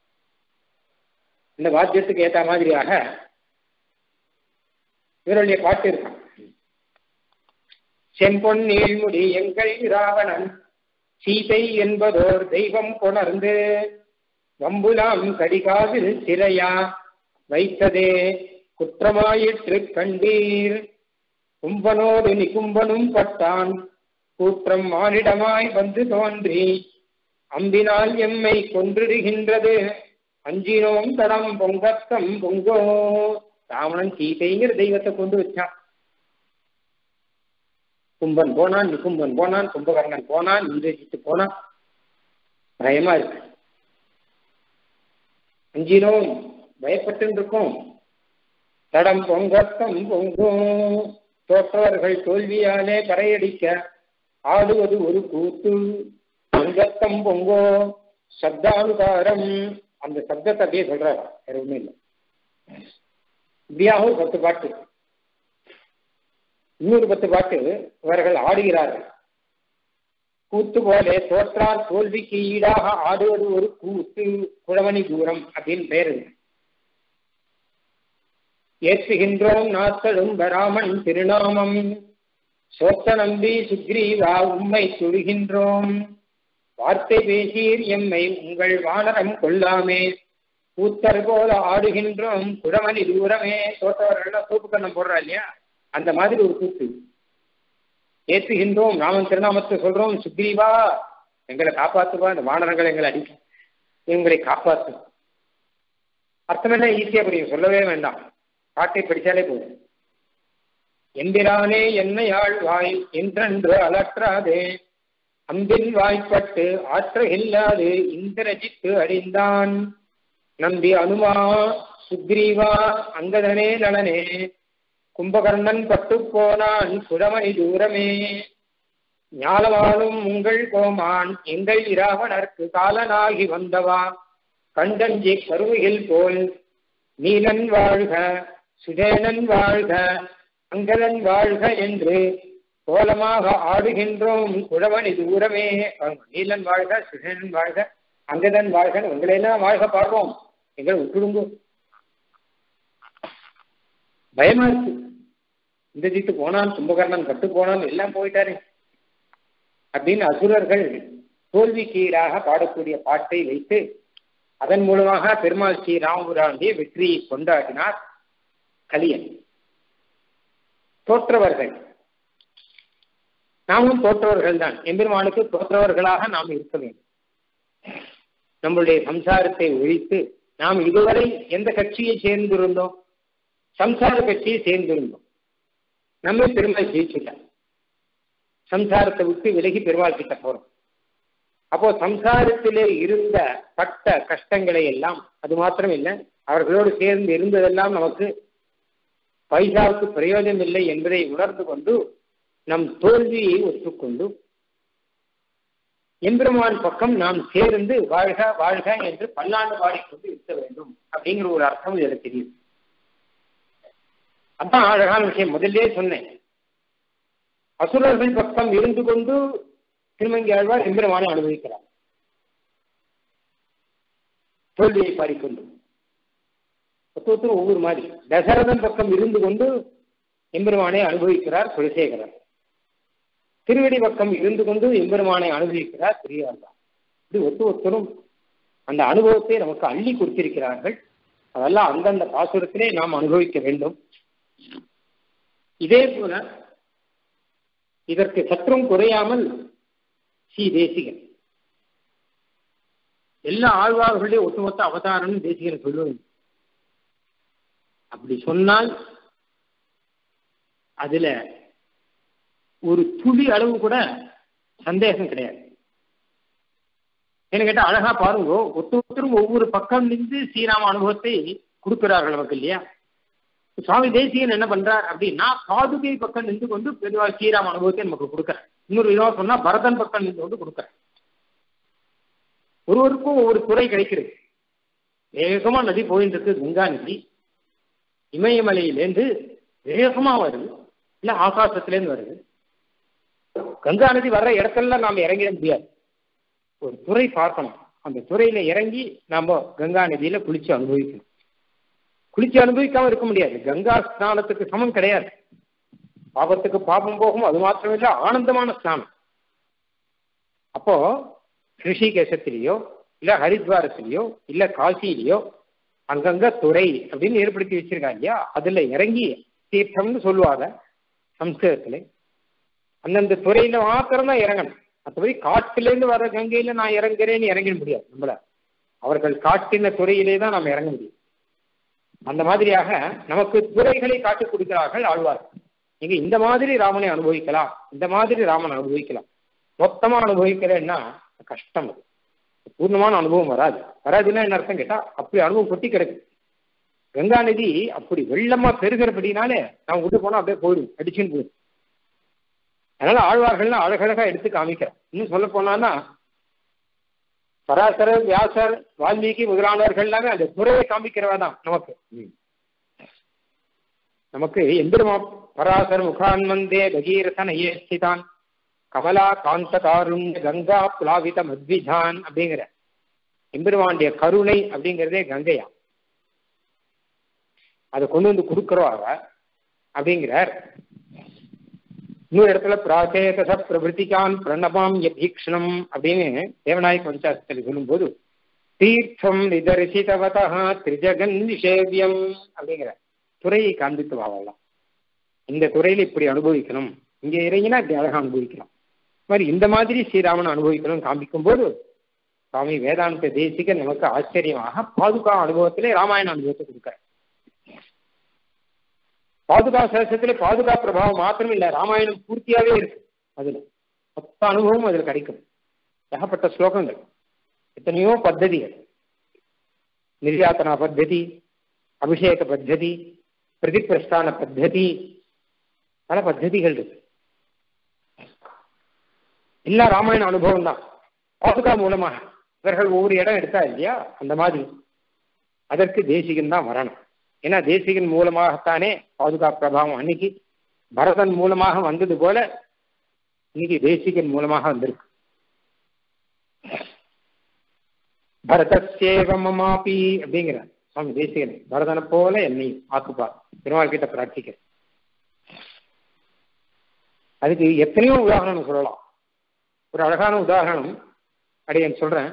A: இந்த வாத்தியத்துக்கு ஏற்ற மாதிரியாக இவருடைய பாட்டு இருக்கான். செம்பொன் நீழ்முடி எங்கள் ராவணன் சீதை என்பதோர் தெய்வம் கொணர்ந்து வம்புலாம் கடிகாவில் சிறையா வைத்ததே குற்றமாயிற்று கண்டீர். கும்பனோடு நிகும்பனும் பட்டான் கூற்றம் மானிடமாய் வந்து தோன்றி அம்பினால் எம்மை கொன்றிடுகின்றது அஞ்சினோம் தடம் பொங்கத்தம் பொங்கோ. ராவணன் சீதைங்கிற தெய்வத்தை கொண்டு வச்சான். கும்பன் போனான், நிகும்பன் போனான், கும்பகர்ணன் போனான், இந்திரஜித்து போனான். பயமா இருக்கு. அஞ்சினோம் பயப்பட்டு இருக்கோம். தடம் பொங்கத்தம் பொங்கோ. தோற்றவர்கள் தோல்வியாலே கரையடிக்க ஆடுவது ஒரு கூத்து. பொங்கத்தம் பொங்கோ சப்தானுகாரம். அந்த சப்தத்தை அப்படியே சொல்றாரு, வேற ஒண்ணும் இல்லை. இப்படியாக ஒரு 10 பாட்டு, இன்னொரு 10 பாட்டு இவர்கள் ஆடுகிறார்கள். கூத்து போல தோற்றார் தோல்விக்கு ஈடாக ஆடுவது ஒரு கூத்து. குழவனி தூரம் அப்படின்னு பேரு. ஏற்றுகின்றோம் நாத்தலும் ராமன் திருநாமம் சோத்த நம்பி சுக்ரீவா உம்மை தொழுகின்றோம். வார்த்தை பேசீர் எம்மை உங்கள் வானரம் கொள்ளாமே கூத்தர் போல ஆடுகின்றோம் குழவனி தூரமே. தோற்றவர்கள் சோப்பு கண்ணம் போடுறா இல்லையா, அந்த மாதிரி ஒரு கூத்து. ஏற்றுகின்றோம், ராமன் திருநாமத்தை சொல்றோம். சுக்ரீவா எங்களை காப்பாத்துவா, இந்த வானரங்களை எங்களை அடிக்க எங்களை காப்பாத்து. அர்த்தமெல்லாம் ஈஸியா புரியும், சொல்லவே வேண்டாம், பாட்டை படிச்சாலே போதும். எம்பிரானே என்னை ஆழ்வாய் என்றென்று அலற்றாதே அம்பின் வாய்ப்பட்டு ஆற்ற இல்லாது இந்திரஜித்து அடிந்தான். நம்பி அனுமா சுக்ரீவா அங்கதனே நலனே கும்பகர்ணன் பட்டு போனான் குழமணி தூரமே. ஞாலவாளும் உங்கள் கோமான் எங்கள் இராவணர்க்கு காலனாகி வந்தவா கண்டஞ்சி கருவியில் போல் நீலன் வாழ்க சுதேனன் வாழ்க அங்கதன் வாழ்க என்று கோலமாக ஆடுகின்றோம் குழவனி தூரமே. நீலன் வாழ்க சுதேனன் வாழ்க அங்கதன் வாழ்க உங்களெல்லாம் வாழ்க பாடுறோம், எங்களை விட்டுடுங்க. பயமா இருக்கு. இந்திரஜித்து போனான், கும்பகர்ணன் கட்டு போனான், எல்லாம் போயிட்டாரு அப்படின்னு அசுரர்கள் தோல்விக்கு ஈடாக பாடக்கூடிய பாட்டை வைத்து அதன் மூலமாக பெருமாள் ஸ்ரீ ராமபுரானுடைய வெற்றியை கொண்டாடினார் கலியன். தோற்றவர்கள் நாமும் தோற்றவர்கள் தான். எம்பெருமானுக்கு தோற்றவர்களாக நாம் இருக்க வேண்டும். நம்மளுடைய சம்சாரத்தை ஒழித்து நாம் இதுவரை எந்த கட்சியை சேர்ந்திருந்தோம்? சம்சார கட்சியை சேர்ந்திருந்தோம். நம்ம பெருமாள் ஜெயிச்சுட்டார். சம்சாரத்தை விட்டு விலகி பெருமாள் கிட்ட போறோம். அப்போ சம்சாரத்திலே இருந்த பட்ட கஷ்டங்களை எல்லாம், அது மாத்திரம் இல்லை, அவர்களோடு சேர்ந்து இருந்ததெல்லாம் நமக்கு பைசாவுக்கு பிரயோஜனம் இல்லை என்பதை உணர்ந்து கொண்டு நம் தோல்வியை ஒத்துக்கொண்டு எம்பெருமான் பக்கம் நாம் சேர்ந்து வாழ்க வாழ்க என்று பல்லாண்டு பாடிக்கொண்டு இருக்க வேண்டும் அப்படிங்கிற ஒரு அர்த்தம் இதுல தெரியும். அதான் அழகான விஷயம். முதல்லே சொன்னேன், அசுரர்கள் பக்கம் இருந்து கொண்டு திருமங்கி ஆழ்வார் எம்பெருமானை அனுபவிக்கிறார். தோல்வியை பாடிக்கொண்டு ஒவ்வொரு மாதிரி. தசரதன் பக்கம் இருந்து கொண்டு எம்பெருமானை அனுபவிக்கிறார் குலசேகரர். திருவடி பக்கம் இருந்து கொண்டு எம்பெருமானை அனுபவிக்கிறார் பெரியாழ்வார். இப்படி ஒருத்தரும் அந்த அனுபவத்தை நமக்கு அள்ளி கொடுத்திருக்கிறார்கள். அதெல்லாம் அந்தந்த பாசுரத்திலே நாம் அனுபவிக்க வேண்டும். இதே போல இதற்கு சற்றும் குறையாமல் ஸ்ரீ தேசிகன் எல்லா ஆழ்வார்களுடைய ஒட்டுமொத்த அவதாரம் தேசிகன் சொல்லுவது. அப்படி சொன்னால் அதுல ஒரு துளி அளவு கூட சந்தேகம் கிடையாது. என்ன கேட்டா, அழகா பாருங்க, ஒருத்தரும் ஒவ்வொரு பக்கம் நின்று ஸ்ரீராம அனுபவத்தை கொடுக்கிறார்கள் நமக்கு இல்லையா. சுவாமி தேசிகன் என்ன பண்றார் அப்படின்னா, பாதுகை பக்கம் நின்று கொண்டு பெருவாள் ஸ்ரீராம அனுபவத்தை நமக்கு கொடுக்குறார். இன்னொரு விதமா சொன்னா பரதன் பக்கம் நின்று கொண்டு கொடுக்குறார். ஒருவருக்கும் ஒவ்வொரு துறை கிடைக்கிறது. வேகமா நதி போயிட்டு இருக்கு, கங்கா நதி இமயமலையிலேருந்து வேகமா வருது, இல்ல ஆகாசத்திலேருந்து வருது. கங்கா நதி வர்ற இடத்துல நாம இறங்கிட முடியாது. ஒரு துறை பார்க்கணும், அந்த துறையில இறங்கி நாம கங்கா நதியில குளிச்சு அனுபவிக்கணும். குளிச்சு அனுபவிக்காம இருக்க முடியாது. கங்கா ஸ்நானத்துக்கு சமம் கிடையாது. பாபத்துக்கு பாபம் போகும், அது மாத்திரமில்லை ஆனந்தமான ஸ்நானம். அப்போ ரிஷிகேசத்திலேயோ இல்ல ஹரித்வாரத்திலேயோ இல்ல காசியிலேயோ அங்கங்க துறை அப்படின்னு ஏற்படுத்தி வச்சிருக்காங்க இல்லையா, அதுல இறங்கி தீர்த்தம்னு சொல்லுவாங்க சம்ஸ்கிருதத்துல. அந்தந்த துறையில மாத்திரம் தான் இறங்கணும். மற்றபடி காட்டிலேருந்து வர கங்கையில நான் இறங்குறேன்னு இறங்கிட முடியாது நம்மள. அவர்கள் காட்டின துறையிலே தான் நாம் இறங்க முடியும். அந்த மாதிரியாக நமக்கு துறைகளை காட்டி கொடுக்கிறார்கள் ஆழ்வார். நீங்க இந்த மாதிரி ராமனை அனுபவிக்கலாம், இந்த மாதிரி ராமனை அனுபவிக்கலாம். மொத்தமா அனுபவிக்கிறேன்னா கஷ்டம். அது பூர்ணமான அனுபவம் வராதுன்னா என்ன அர்த்தம் கேட்டா, அப்படி அனுபவம் கொட்டி கிடக்கு. கங்கா நதி அப்படி வெள்ளமா பெருகிறபடினாலே நான் விட்டு போனா அப்படியே போயிடும், அடிச்சுன்னு போயிடும். அதனால ஆழ்வார்கள்லாம் அழகழகா எடுத்து காமிக்கிறேன். இன்னும் சொல்ல போனான்னா பராசரர், வியாசர், வால்மீகி முதலானவர்கள் எல்லாமே அந்த துறையை காமிக்கிறவா தான் நமக்கு. நமக்கு எம்பெருமா பராசர முகான்மந்தே பகீரசன் ஐயேஸ்திதான் கமலா காந்த காருண்ய கங்கா புலாவித மத்விஜான் அப்படிங்கிற எம்பெருமாண்டிய கருணை அப்படிங்கிறதே கங்கையா, அதை கொண்டு வந்து கொடுக்கிறவாங்க அப்படிங்கிறார். இன்னொரு இடத்துல பிராச்சேதச பிரபிருத்திகான் பிரணபாம் யதீக்ஷணம் அப்படின்னு தேவநாயக பஞ்சாசத்தில் சொல்லும்போது தீர்த்தம் நிதர்சிதவதா திரிஜகன் நிஷேவியம் அப்படிங்கிற துறையை காண்பித்து வாழலாம். இந்த துறையில இப்படி அனுபவிக்கணும், இங்க இறங்கினா இப்படி அழகா அனுபவிக்கலாம். மாதிரி இந்த மாதிரி ஸ்ரீராமன் அனுபவிக்கணும் காண்பிக்கும் போது சுவாமி வேதாந்த தேசிகர் நமக்கு ஆச்சரியமாக பாதுகா அனுபவத்திலே ராமாயண அனுபவத்தை கொடுக்கிறார். பாதுகா சகசத்திலே பாதுகா பிரபாவம் மாத்திரம் இல்லை, ராமாயணம் பூர்த்தியாவே இருக்கு. அதுல மொத்த அனுபவம் அதுல கிடைக்கும். ஏகப்பட்ட ஸ்லோகங்கள், எத்தனையோ பத்ததிகள், நிர்யாத்தனா பத்ததி, அபிஷேக பத்ததி, பிரதிபிரஸ்தான பத்ததி, பல பத்ததிகள் இருக்கு. எல்லா ராமாயண அனுபவம் தான் பாதுகா மூலமாக. இவர்கள் ஒவ்வொரு இடம் எடுத்தா இல்லையா, அந்த மாதிரி அதற்கு தேசிகன் தான் வரணும். ஏன்னா தேசிகன் மூலமாகத்தானே பாதுகா பிரபாவம் அன்னைக்கு பரதன் மூலமாக வந்தது போல இன்னைக்கு தேசிகன் மூலமாக வந்திருக்கு. பரதசேவமாபி அப்படிங்கிற சுவாமி தேசிகன் பரதனை போல என்னையும் ஆக்குப்பா பெருமாள் கிட்ட பிரார்த்திக்க. அதுக்கு எத்தனையோ உதாரணம் சொல்லலாம். ஒரு அழகான உதாரணம் அடியேன் சொல்றேன்.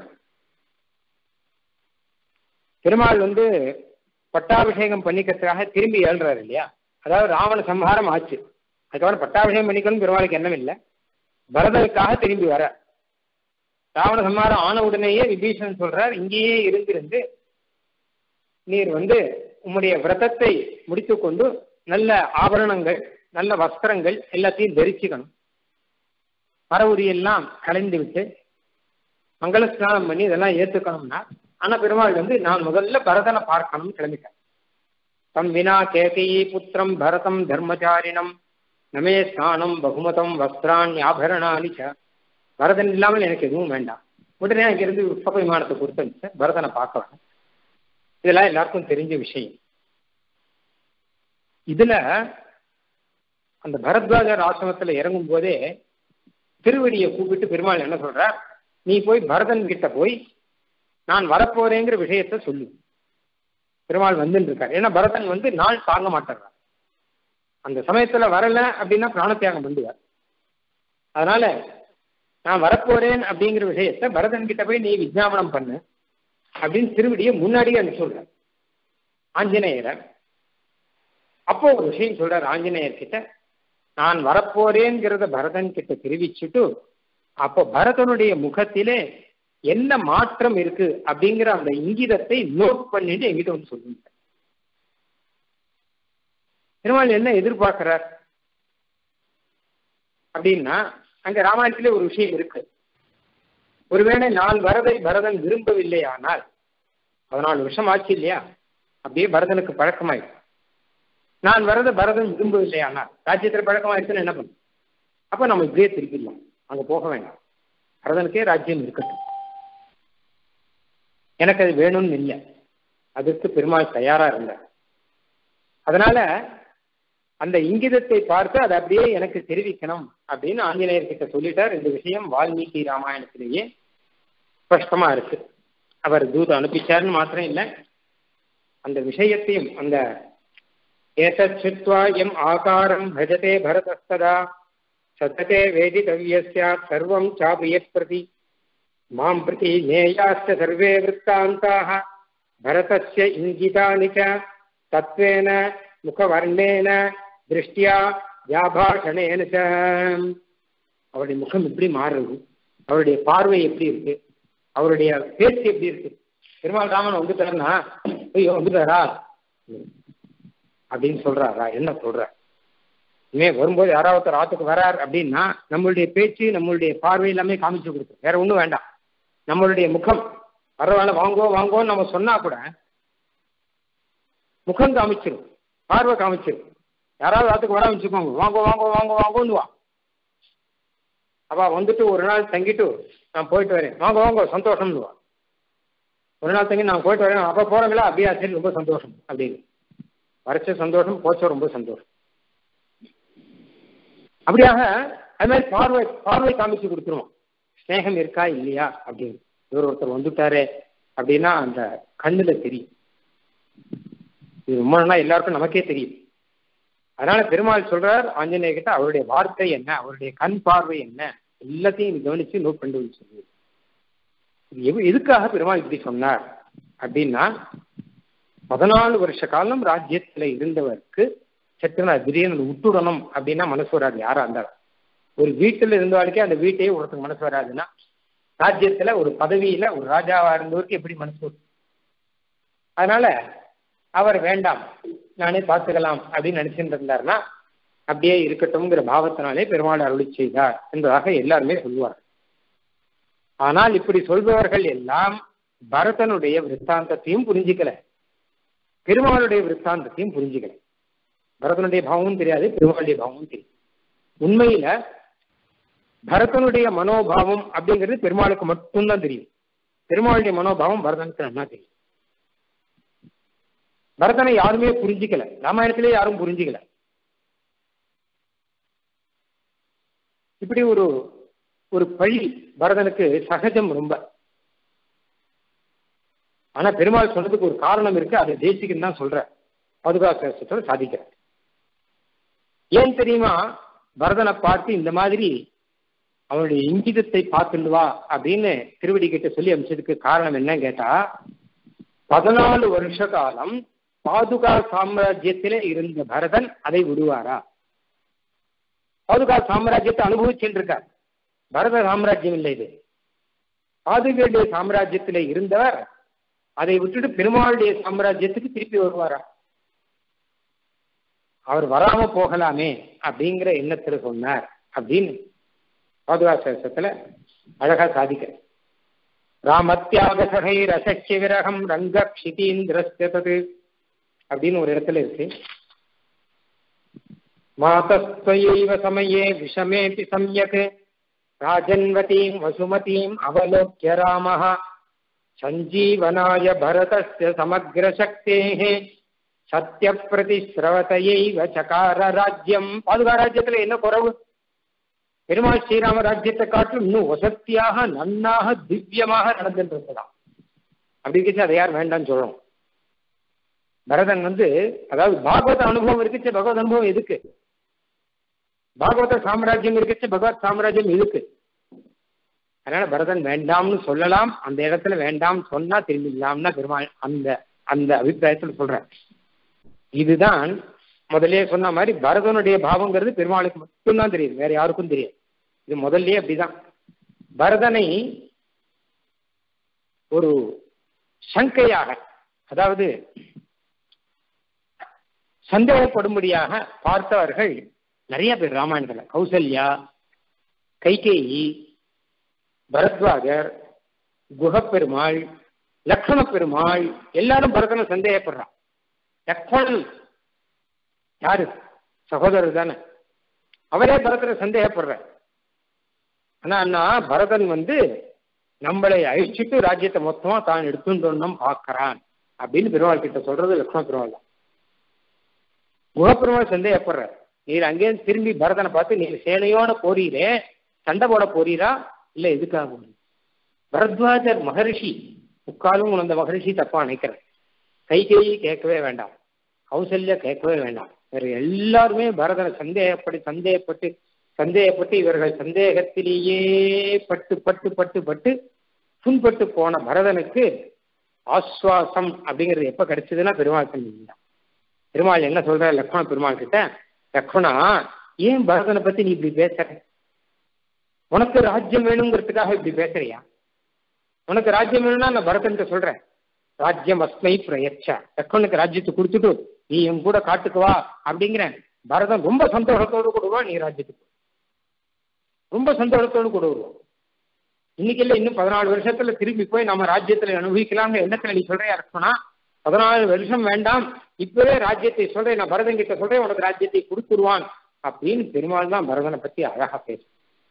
A: பெருமாள் பட்டாபிஷேகம் பண்ணிக்கிறதுக்காக திரும்பி ஏழ்றாரு இல்லையா, அதாவது ராவண சம்ஹாரம் ஆச்சு, அதுக்கப்புறம் பட்டாபிஷேகம் பண்ணிக்கணும் பெருமாளுக்கு எண்ணம் இல்லை, பரதனுக்காக திரும்பி வர. ராவண சம்ஹாரம் ஆன உடனேயே விபீஷணன் சொல்றார், இங்கேயே இருந்திருந்து நீர் உம்முடைய விரதத்தை முடித்து கொண்டு நல்ல ஆபரணங்கள் நல்ல வஸ்திரங்கள் எல்லாத்தையும் தரிச்சுக்கணும், மரவுரியெல்லாம் கலைந்து விட்டு மங்கள ஸ்நானம் பண்ணி இதெல்லாம் ஏற்றுக்கணும்னா. ஆனா பெருமாள் நான் முதல்ல பரதனை பார்க்கணும்னு கிளம்பிட்டேன். தம் வினா கேகையி புத்திரம் பரதம் தர்மச்சாரிணம் நமே ஸ்நானம் பகுமதம் வஸ்திரான் ஆபரணானி ச. பரதன் இல்லாமல் எனக்கு எதுவும் வேண்டாம். உடனே அங்கிருந்து புஷ்ப விமானத்தை கொடுத்து பரதனை பார்க்கலாம். இதெல்லாம் எல்லாருக்கும் தெரிஞ்ச விஷயம். இதுல அந்த பரத்வாஜர் ஆசிரமத்துல இறங்கும் போதே திருவடியை கூப்பிட்டு பெருமாள் என்ன சொல்றார், நீ போய் பரதன் கிட்ட போய் நான் வரப்போறேங்கிற விஷயத்த சொல்லு. பெருமாள் வந்துட்டு இருக்காரு. ஏன்னா பரதன் நாள் தாங்க மாட்டார். அந்த சமயத்துல வரல அப்படின்னா பிராணத்தியாகம் பண்ணுவார். அதனால நான் வரப்போறேன் அப்படிங்கிற விஷயத்த பரதன் கிட்ட போய் நீ விஜாபனம் பண்ணு அப்படின்னு திருவடியை முன்னாடியே அனுப்பி சொல்றார் ஆஞ்சநேயரை. அப்போ ஒரு விஷயம் சொல்றார் ஆஞ்சநேயர் கிட்ட, நான் வரப்போறேங்கிறத பரதன் கிட்ட தெரிவிச்சுட்டு அப்போ பரதனுடைய முகத்திலே என்ன மாற்றம் இருக்கு அப்படிங்கிற அந்த இங்கிதத்தை நோட் பண்ணிட்டு எங்கிட்ட சொல்லுங்க. பெருமாள் என்ன எதிர்பார்க்கிறார் அப்படின்னா, அங்க ராமாயணத்திலே ஒரு விஷயம் இருக்கு. ஒருவேளை நான் வரதை பரதன் விரும்பவில்லை ஆனால் 14 வருஷம் ஆச்சு இல்லையா, அப்படியே பரதனுக்கு பழக்கமாயிடும். நான் வரத பரதன் விரும்பவில்லை ஆனால் ராஜ்யத்தில் பழக்கமாயிடுச்சுன்னு என்ன பண்ணும்? அப்ப நம்ம இப்படியே திருப்பிடலாம், அங்க போக வேண்டாம், பரதனுக்கே ராஜ்யம் இருக்கட்டும், எனக்கு அது வேணும்னு இல்லை. அதற்கு பெருமாள் தயாரா இருந்தார். அதனால அந்த இங்கிதத்தை பார்த்து அதை அப்படியே எனக்கு தெரிவிக்கணும் அப்படின்னு ஆஞ்சநேயர் கிட்ட சொல்லிட்டார். இந்த விஷயம் வால்மீகி ராமாயணத்திலேயே ஸ்பஷ்டமா இருக்கு. அவர் தூத அனுப்பிச்சாருன்னு மாத்திரம் இல்லை, அந்த விஷயத்தையும் அந்த ஏதச்சுத்வா எம் ஆகாரம் பஜதே பரதஸ்ததா சததே வேதிதவ்யஸ்யாத் சர்வம் சாபி யத் பிரதி மாம் பிரதி நேயாஸ்ய சர்வே விருத்தாந்தாக பரதஸ்ய இங்கிதானி ச தத்வேன முகவர்ணேன திருஷ்டியா வியாபாஷணேன ச. அவருடைய முகம் எப்படி மாறுறது, அவருடைய பார்வை எப்படி இருக்கு, அவருடைய பேச்சு எப்படி இருக்கு. பெருமாள் ராமன் வந்துட்டாருன்னா ஐயோ வந்துட்டாரா அப்படின்னு சொல்றாரா, என்ன சொல்ற? இனிமே வரும்போது யாராவது ராத்துக்கு வரார் அப்படின்னா நம்மளுடைய பேச்சு நம்மளுடைய பார்வை எல்லாமே காமிச்சு கொடுக்கும். வேற ஒன்றும் வேண்டாம். நம்மளுடைய முகம் பரவாயில்ல வாங்கோ வாங்கோன்னு நம்ம சொன்னா கூட முகம் காமிச்சிடும், பார்வை காமிச்சிடும். யாராவது ராத்துக்கு வர வச்சுக்கோங்க, வாங்கோ வாங்கோ வாங்கோ வாங்கோன்னு வா. அவ வந்துட்டு ஒரு நாள் தங்கிட்டு நான் போயிட்டு வரேன், வாங்க வாங்க சந்தோஷம்னு வா. ஒரு நாள் தங்கி நான் போயிட்டு வரேன், அப்போ போறீங்களா, அப்படியே சரி ரொம்ப சந்தோஷம் அப்படின்னு. வரைச்ச சந்தோஷம், போச்ச ரொம்ப சந்தோஷம். அப்படியாக அது மாதிரி பார்வை காமிச்சு கொடுத்துருவோம். ஸ்நேகம் இருக்கா இல்லையா அப்படின்னு. இவர் ஒருத்தர் வந்துட்டாரு அப்படின்னா அந்த கண்ணுல தெரியும். இது ரொம்ப நாளா எல்லாருக்கும் நமக்கே தெரியும். அதனால பெருமாள் சொல்றார் ஆஞ்சநேயர் கிட்ட அவருடைய வார்த்தை என்ன, அவருடைய கண் பார்வை என்ன, எல்லாத்தையும் கவனிச்சு நோட் பண்ணி சொல்லு. எதுக்காக பெருமாள் இப்படி சொன்னார் அப்படின்னா 14 வருஷ காலம் ராஜ்யத்துல இருந்தவருக்கு சத்திரனா திடீர்னு விட்டுடணும் அப்படின்னா மனசு வராது. யாரா இருந்தாலும் ஒரு வீட்டுல இருந்தவாளுக்கே அந்த வீட்டையே ஒருத்தருக்கு மனசு வராதுன்னா ராஜ்யத்துல ஒரு பதவியில ஒரு ராஜாவா இருந்தவருக்கு எப்படி மனசு வரும்? அதனால அவர் வேண்டாம் நானே பார்த்துக்கலாம் அப்படின்னு நினைச்சுட்டு இருந்தாருன்னா அப்படியே இருக்கட்டும்ங்கிற பாவத்தினாலே பெருமாள் அருளி செய்தார் என்பதாக எல்லாருமே சொல்லுவார். ஆனால் இப்படி சொல்பவர்கள் எல்லாம் பரதனுடைய விற்த்தாந்தத்தையும் புரிஞ்சுக்கல, பெருமாளுடைய விற்த்தாந்தத்தையும் புரிஞ்சுக்கல. பரதனுடைய பாவமும் தெரியாது, பெருமாளுடைய பாவமும் தெரியும். உண்மையில பரதனுடைய மனோபாவம் அப்படிங்கிறது பெருமாளுக்கு மட்டும்தான் தெரியும். பெருமாளுடைய மனோபாவம் பரதனுக்கு நல்லா தெரியும். பரதனை யாருமே புரிஞ்சிக்கல, ராமாயணத்திலே யாரும் புரிஞ்சிக்கல. இப்படி ஒரு பழி பரதனுக்கு சகஜம் ரொம்ப. ஆனா பெருமாள் சொன்னதுக்கு ஒரு காரணம் இருக்கு, அதை தேசிகன் தான் சொல்ற. பாதுகாப்பு சாதிக்கிற ஏன் தெரியுமா? பரதனை பார்த்து இந்த மாதிரி அவனுடைய இங்கிதத்தை பார்த்துட்டு வா அப்படின்னு திருவடி கிட்ட சொல்லி அமைச்சதுக்கு காரணம் என்ன கேட்டா, 14 வருஷ காலம் பாதுகா சாம்ராஜ்யத்திலே இருந்த பரதன் அதை விடுவாரா? பாதுகா சாம்ராஜ்யத்தை அனுபவிச்சுட்டு இருக்கார். பரத சாம்ராஜ்யம் இல்லை இது. பாதுகையுடைய சாம்ராஜ்யத்திலே இருந்தவர் அதை விட்டுட்டு பெருமாளுடைய சாம்ராஜ்யத்துக்கு திருப்பி வருவாரா? அவர் வராம போகலாமே அப்படிங்கிற எண்ணத்துல சொன்னார் அப்படின்னு பாதுகா சாஸ்திரத்துல அழகா சாதிக்க. ராமத்யாக சகை ரசக்கிய விரகம் ரங்க க்ஷிதீந்திரஸ்தது அப்படின்னு ஒரு இடத்துல இருக்கு. மாதஸ்வயைவ சமயே விஷமேபி சம்யக் ராஜன்வதீம் வசுமதீம் அவலோக்ய ராமஹ சஞ்சீவனாய பரதஸ்ய சமக்ர சக்தேஹ சத்ய பிரதிஸ்ரவதையைவ சகார ராஜ்யம். பாதுகா ராஜ்யத்துல என்ன குறவு? பெருமாள் ஸ்ரீராம ராஜ்யத்தை காட்டும் இன்னும் வசத்தியாக நன்னாக திவ்யமாக நடந்துட்டு இருக்கலாம். அப்படி இருந்துச்சு அதை யார் வேண்டாம்னு சொல்லணும்? பரதன் அதாவது பாகவத அனுபவம் இருக்குச்சு, பகவத் அனுபவம் எதுக்கு? பாகவத சாம்ராஜ்யம் இருக்குச்சு, பகவத் சாம்ராஜ்யம் இருக்கு. அதனால பரதன் வேண்டாம்னு சொல்லலாம். அந்த இடத்துல வேண்டாம் சொன்னா திரும்பி இல்லாம்னா பெருமாள் அந்த அந்த அபிப்பிராயத்தில் சொல்ற. இதுதான் முதலே சொன்ன மாதிரி பரதனுடைய பாவங்கிறது பெருமாளுக்கு மட்டும்தான் தெரியுது, வேற யாருக்கும் தெரியாது. இது முதல்ல அப்படிதான். பரதனை ஒரு சங்கையாக, அதாவது சந்தேகப்படும்படியாக பார்த்தவர்கள் நிறைய பேர் ராமாயணத்துல. கௌசல்யா, கைகேயி, பரத்வாஜர், குஹப்பெருமாள், லக்ஷ்மண பெருமாள் எல்லாரும் பரதனை சந்தேகப்படுறான். லக்ஷ்மணன் யாரு? சகோதரர் தானே, அவரே பரதனை சந்தேகப்படுற. ஆனா பரதன் நம்மளை அழிச்சிட்டு ராஜ்யத்தை மொத்தமா தான் எடுத்துட்டோம் பார்க்கறான் அப்படின்னு பெருமாள் கிட்ட சொல்றது லக்ஷ்மண பெருமாள் தான். குஹப்பெருமாள் சந்தேகப்படுற, நீர் அங்கே திரும்பி பரதனை பார்த்து நீர் சேனையோட போறீரே, சண்டை போட போறீரா இல்ல எதுக்காக போறீங்க? பரத்வாஜர் மகரிஷி, முக்காலும் அந்த மகரிஷி தப்பா நினைக்கிறேன். கைகேயி கேட்கவே வேண்டாம், கௌசல்யா கேட்கவே வேண்டாம். வேற எல்லாருமே பரதனை சந்தேகப்பட்டு இவர்கள் சந்தேகத்திலேயே பட்டு பட்டு பட்டு பட்டு புண்பட்டு போன பரதனுக்கு ஆஸ்வாசம் அப்படிங்கிறது எப்ப கிடைச்சதுன்னா பெருமாள் சந்நிதிதான். பெருமாள் என்ன சொல்ற லக்ஷ்மண பெருமாள் கிட்ட, லக்ஷ்மணா ஏன் பரதனை பத்தி நீ இப்படி பேசுற? உனக்கு ராஜ்யம் வேணுங்கிறதுக்காக இப்படி பேசுறியா? உனக்கு ராஜ்யம் வேணும்னா நான் பரதன்கிட்ட சொல்றேன், ராஜ்யம் அஸ்மை பிரயச்ச, லக்ஷ்மணுக்கு ராஜ்யத்தை கொடுத்துட்டு நீ என் கூட காட்டுக்கு வா அப்படிங்கிறேன். பரதன் ரொம்ப சந்தோஷத்தோடு கொடுவா, நீ ராஜ்யத்துக்கு ரொம்ப சந்தோஷத்தோடு கொடுவோம். இன்னைக்கு இல்லை, இன்னும் 14 வருஷத்துல திரும்பி போய் நம்ம ராஜ்யத்துல அனுபவிக்கலாம்னு எண்ணத்துல நீ சொல்றியா லக்ஷ்மணா? 14 வருஷம் வேண்டாம், இப்பவே ராஜ்யத்தை சொல்றேன், நான் பரதன் கிட்ட சொல்றேன், உனக்கு ராஜ்யத்தை கொடுத்துருவான் அப்படின்னு பெருமாள் தான் பரதனை பத்தி அழகா பேசு.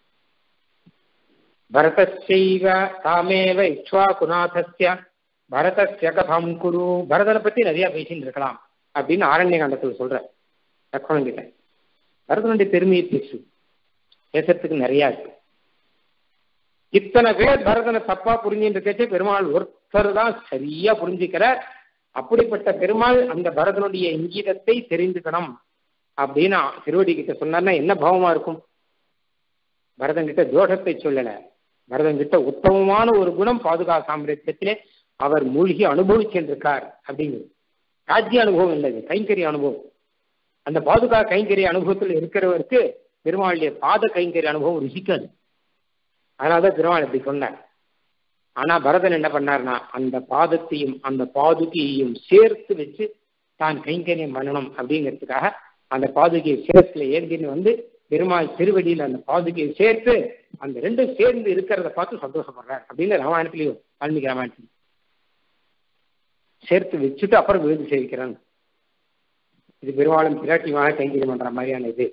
A: பரதஸ்யைவ தாமேவ இக்ஷ்வாகுநாதஸ்ய பரதஸ்ய கதம் குரு. பரதனை பத்தி நிறைய பேசிட்டு இருக்கலாம் அப்படின்னு ஆரண்ய காண்டத்தில் சொல்ற லக்ஷ்மணன் கிட்ட. பரதனுடைய பெருமையை பேசுறதுக்கு நிறைய இருக்கு. இத்தனை பேர் பரதனை தப்பா புரிஞ்சுட்டு இருக்கே, பெருமாள் ஒருத்தர் தான் சரியா புரிஞ்சுக்கிறார். அப்படிப்பட்ட பெருமாள் அந்த பரதனுடைய இங்கீதத்தை தெரிந்துக்கணும் அப்படின்னு திருவடி கிட்ட சொன்னார்னா என்ன பாவமா இருக்கும்? பரதன் கிட்ட தோஷத்தை சொல்லல, பரதன் கிட்ட உத்தமமான ஒரு குணம் பாதுகா சாம்ராஜ்யத்திலே அவர் மூழ்கி அனுபவிச்சிருக்கார் அப்படிங்கிறது. ராஜ்ய அனுபவம் இல்லை, கைங்கரிய அனுபவம். அந்த பாதுகா கைங்கரிய அனுபவத்தில் இருக்கிறவருக்கு பெருமாளுடைய பாத கைங்கரிய அனுபவம் ருசிக்காது. அதனாலதான் பெருமாள் எப்படி சொன்னார். ஆனா பரதன் என்ன பண்ணார்னா அந்த பாதத்தையும் அந்த பாதுகையையும் சேர்த்து வச்சு தான் கைங்கரியம் பண்ணணும் அப்படிங்கிறதுக்காக அந்த பாதுகையை சேர்த்துல ஏந்தின்னு வந்து பெருமாள் திருவடியில் அந்த பாதுகையை சேர்த்து அந்த ரெண்டும் சேர்ந்து இருக்கிறத பார்த்து சந்தோஷப்படுறார் அப்படின்னு ராமாயணத்திலையும் வால்மீகி ராமாயணத்திலையும் சேர்த்து வச்சுட்டு அப்புறம் விருது சேவிக்கிறாங்க. இது பெருமாளும் பிராட்டியமாக கைங்கரியம் பண்ற மாதிரியான இது.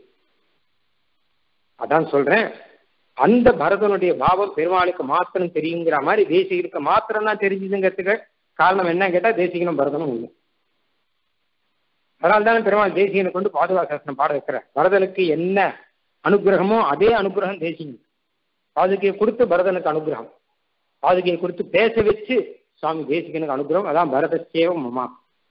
A: அதான் சொல்றேன், அந்த பரதனுடைய பாவம் பெருமாளுக்கு மாத்திரம் தெரியுங்கிற மாதிரி தேசிகனுக்கு மாத்திரம் தான் தெரிஞ்சுதுங்கிறதுக்கு காரணம் என்ன கேட்டா தேசிகனும் பரதனும் உண்டு. அதனால தானே பெருமாள் தேசிகனை கொண்டு பாதுகா சாஸ்திரம் பாட வைக்கிறார். பரதனுக்கு என்ன அனுகிரகமோ அதே அனுகிரகம் தேசிகன். பாதுகையை கொடுத்து பரதனுக்கு அனுகிரகம், பாதுகையை கொடுத்து பேச வச்சு சுவாமி தேசிகனுக்கு அனுகிரகம். அதான் பரதசேவம் மமா.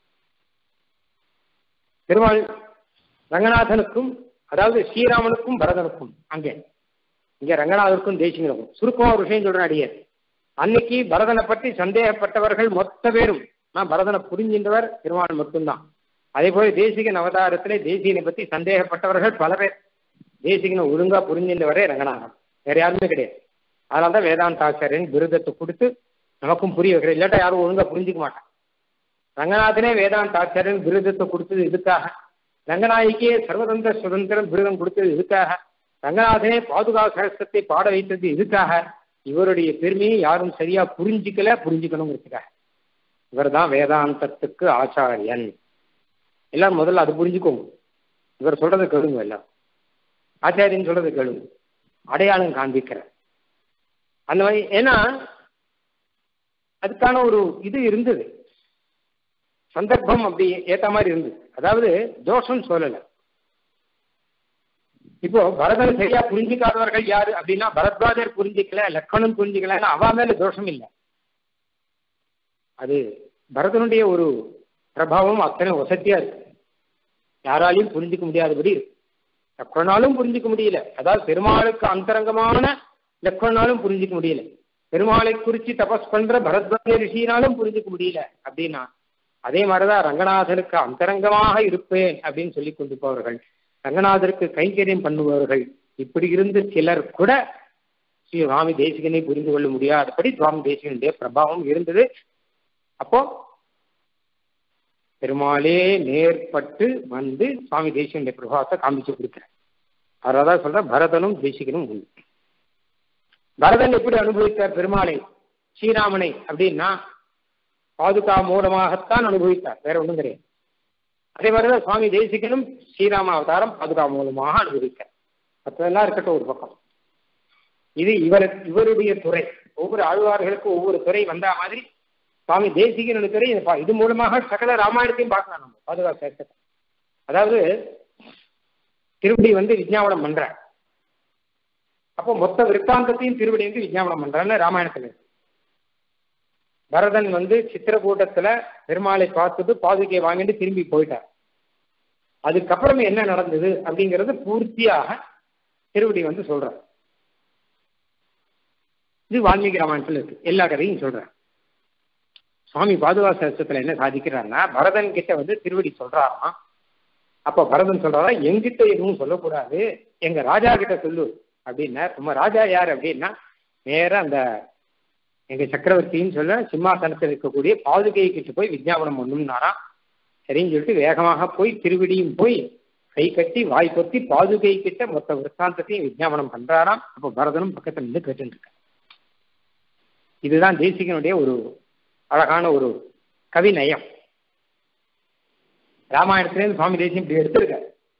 A: பெருமாள் ரங்கநாதனுக்கும், அதாவது ஸ்ரீராமனுக்கும் பரதனுக்கும், இங்க ரங்கநாதருக்கும் தேசிகனுக்கும் சுருக்கமா ஒரு விஷயம் சொல்றேன் அடியே. அன்னைக்கு பரதனை பற்றி சந்தேகப்பட்டவர்கள் மொத்த பேரும், நான் பரதனை புரிஞ்சின்றவர் பெருமாள் மட்டும்தான். அதே போல தேசிகன் அவதாரத்திலே தேசிகனை பற்றி சந்தேகப்பட்டவர்கள் பல பேர். தேசிகனை ஒழுங்கா புரிஞ்சின்றவரே ரங்கநாதன், வேற யாருமே கிடையாது. அதனால்தான் வேதாந்தாச்சாரியன் விருதத்தை கொடுத்து நமக்கும் புரிய வைக்கிற. இல்லாட்டா யாரும் ஒழுங்கா புரிஞ்சுக்க மாட்டான். ரங்கநாதனே வேதாந்தாச்சாரியன் விருதத்தை கொடுத்தது இதுக்காக. ரங்கநாயகியே சர்வதந்திர சுதந்திரம் விருதம் கொடுத்தது இதுக்காக. ரங்கநாதனே பாதுகா சகஸ்திரத்தை பாட வைத்தது இதுக்காக. இவருடைய பெருமையை யாரும் சரியா புரிஞ்சுக்கணுங்கிறதுக்காக. இவர் தான் வேதாந்தத்துக்கு ஆச்சாரியன். எல்லாரும் முதல்ல அது புரிஞ்சுக்கோங்க. இவர் சொல்றதை கேளுங்க, எல்லாம் ஆச்சாரியன் சொல்றதை கேளுங்க, அடையாளம் காண்பிக்கிற அந்த மாதிரி. ஏன்னா அதுக்கான ஒரு இது இருந்தது, சந்தர்ப்பம் அப்படி ஏத்த மாதிரி இருந்தது. அதாவது தோஷம் சொல்லலை. இப்போ பரதன் சரியா புரிஞ்சிக்காதவர்கள் யாரு அப்படின்னா, பரத்வாஜர் புரிஞ்சிக்கல, லக்ஷ்மணன் புரிஞ்சிக்கல, அவ மேல தோஷம் இல்லை. அது பரதனுடைய ஒரு பிரபாவம் அத்தனை வசதியா இருக்கு, யாராலையும் புரிஞ்சிக்க முடியாதபடி இருக்கு. லக்ஷ்மணாலும் புரிஞ்சிக்க முடியல, அதாவது பெருமாளுக்கு அந்தரங்கமான லக்ஷ்மணாலும் புரிஞ்சிக்க முடியல, பெருமாளை குறிச்சு தபஸ் பண்ற பரத்வாஜ ரிஷினாலும் புரிஞ்சிக்க முடியல அப்படின்னா, அதே மாதிரிதான் ரங்கநாதனுக்கு அந்தரங்கமாக இருப்பேன் அப்படின்னு சொல்லி கொண்டிருப்பவர்கள், ரங்கநாதருக்கு கைங்கரியம் பண்ணுபவர்கள், இப்படி இருந்து சிலர் கூட ஸ்ரீ சுவாமி தேசிகனை புரிந்து கொள்ள முடியாதபடி சுவாமி தேசிகனுடைய பிரபாவம் இருந்தது. அப்போ பெருமாளே நேர்பட்டு வந்து சுவாமி தேசிகனுடைய பிரபாவத்தை காமிச்சு கொடுக்கிறார். அதான் சொல்ற பரதனும் தேசிகனும் உண்டு. பரதன் எப்படி அனுபவித்தார் பெருமாளை, ஸ்ரீராமனை அப்படின்னா பாதுகா மூலமாகத்தான் அனுபவித்தார், வேற ஒன்றும் கிடையாது. அதே மாதிரிதான் சுவாமி தேசிகனும் ஸ்ரீராம அவதாரம் பாதுகா மூலமாக அனுபவித்தார். மற்றதெல்லாம் இருக்கட்டும் ஒரு பக்கம். இது இவருடைய துறை. ஒவ்வொரு ஆழ்வார்களுக்கும் ஒவ்வொரு துறை வந்தா மாதிரி சுவாமி தேசிகனுடைய துறை இது மூலமாக சகல ராமாயணத்தையும் பார்க்கலாம் நம்ம பாதுகா சேஷத்தை. அதாவது திருவடி விஞ்ஞாபனம் பண்ற, அப்போ மொத்த விற்த்தாந்தத்தையும் திருவடி விஞ்ஞாபனம் பண்றான்னு ராமாயணத்துல. பரதன் சித்திரக்கூட்டத்துல பெருமாளை பார்த்துட்டு பாதுகையை வாங்கிட்டு திரும்பி போயிட்டார். அதுக்கப்புறம் என்ன நடந்தது அப்படிங்கிறது பூர்த்தியாக திருவடி சொல்றார். இது வால்மீகி ராமாயணத்துல இருக்கு, எல்லா கதையும் சொல்றேன். சுவாமி பாதுகா சஹஸ்ரத்துல என்ன சாதிக்கிறாருன்னா, பரதன் கிட்ட திருவடி சொல்றாராம். அப்ப பரதன் சொல்றாரா, எங்கிட்ட எதுவும் சொல்லக்கூடாது, எங்க ராஜா கிட்ட சொல்லு அப்படின்னா. நம்ம ராஜா யார் அப்படின்னா, நேர அந்த எங்க சக்கரவர்த்தின்னு சொல்ல சிம்மாசனத்தில் இருக்கக்கூடிய பாதுகை கிட்ட போய் விஞ்ஞாபனம் பண்ணும்னாரா. சரின்னு சொல்லிட்டு வேகமாக போய் திருவிடியும் போய் கை கட்டி வாய் கொத்தி பாதுகை கிட்ட மொத்த விற்த்தாந்தத்தையும் விஞ்ஞாபனம் பண்றாராம். அப்ப பரதனும் பக்கத்துல நின்று கேட்டு இருக்க. இதுதான் தேசிகனுடைய ஒரு அழகான ஒரு கவிநயம். ராமாயணத்திலேருந்து சுவாமி தேசியம் இப்படி எடுத்திருக்க.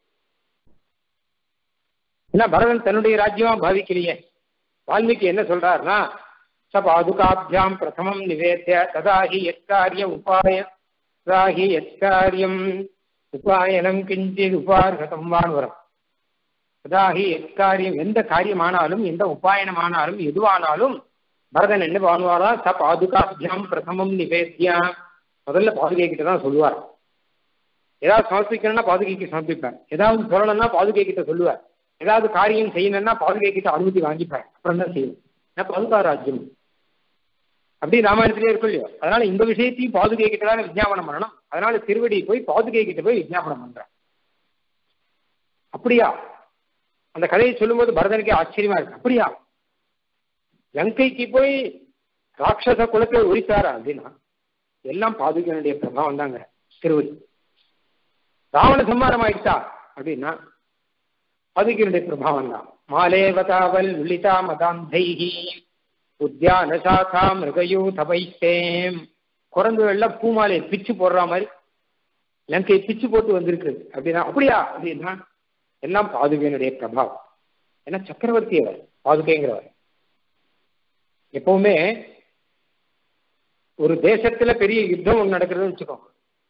A: ஏன்னா பரதன் தன்னுடைய ராஜ்யமா பாவிக்கலையே. வால்மீகி என்ன சொல்றாருன்னா, ச பாதுகாபியாம் பிரதமம் நிவேத்திய ததாஹி எத்காரிய உபாயி எத்காரியம் உபாயனம் கிஞ்சித் உபார்ஹதம் வான்வரம். ததாஹி எத்காரியம், எந்த காரியமானாலும் எந்த உபாயனமானாலும் எதுவானாலும் பரதன் என்ன பண்ணுவாரா, ச பாதுகாபியாம் பிரதமம் நிவேத்தியா, முதல்ல பாதுகை கிட்ட தான் சொல்லுவார். ஏதாவது சமர்ப்பிக்கணும்னா பாதுகைக்கு சமர்ப்பிப்பார், ஏதாவது சொல்லணும்னா பாதுகை கிட்ட சொல்லுவார், ஏதாவது காரியம் செய்யணும்னா பாதுகை கிட்ட அனுமதி வாங்கிப்பார், அப்புறம் தான் செய்யும். பாதுகா ராஜ்யம் அப்படி ராமாயணத்திலே இருக்கும் இல்லையோ. அதனால இந்த விஷயத்தையும் பாதுகை கிட்ட தான் விஞ்ஞாபனம் பண்ணணும். அதனால திருவடி போய் பாதுகை கிட்ட போய் விஞ்ஞாபனம் பண்றார். அப்படியா? அந்த கதையை சொல்லும்போது பரதனுக்கே ஆச்சரியமா இருக்கு. அப்படியா லங்கைக்கு போய் ராட்சச குலத்தை ஒழித்தாரா அப்படின்னா, எல்லாம் பாதுகையினுடைய பிரபாவம் தாங்க திருவடி. ராவண சம்மாரம் ஆயிடுச்சா அப்படின்னா பாதுகையினுடைய பிரபாவம் தான். மாலேவதாவல் உள்ளிதா மதாந்தைஹி உத்தியான சாகா மிருகயூ தபைத்தேம், குரங்குகள்லாம் பூமாலையை பிச்சு போடுற மாதிரி லங்கை பிச்சு போட்டு வந்திருக்கு அப்படின்னா, அப்படியா அப்படின்னா எல்லாம் பாதுகையினுடைய பிரபாவம். ஏன்னா சக்கரவர்த்தி அவர், பாதுகைங்கிறவர். எப்பவுமே ஒரு தேசத்துல பெரிய யுத்தம் ஒன்று நடக்கிறதுன்னு வச்சுக்கோங்க.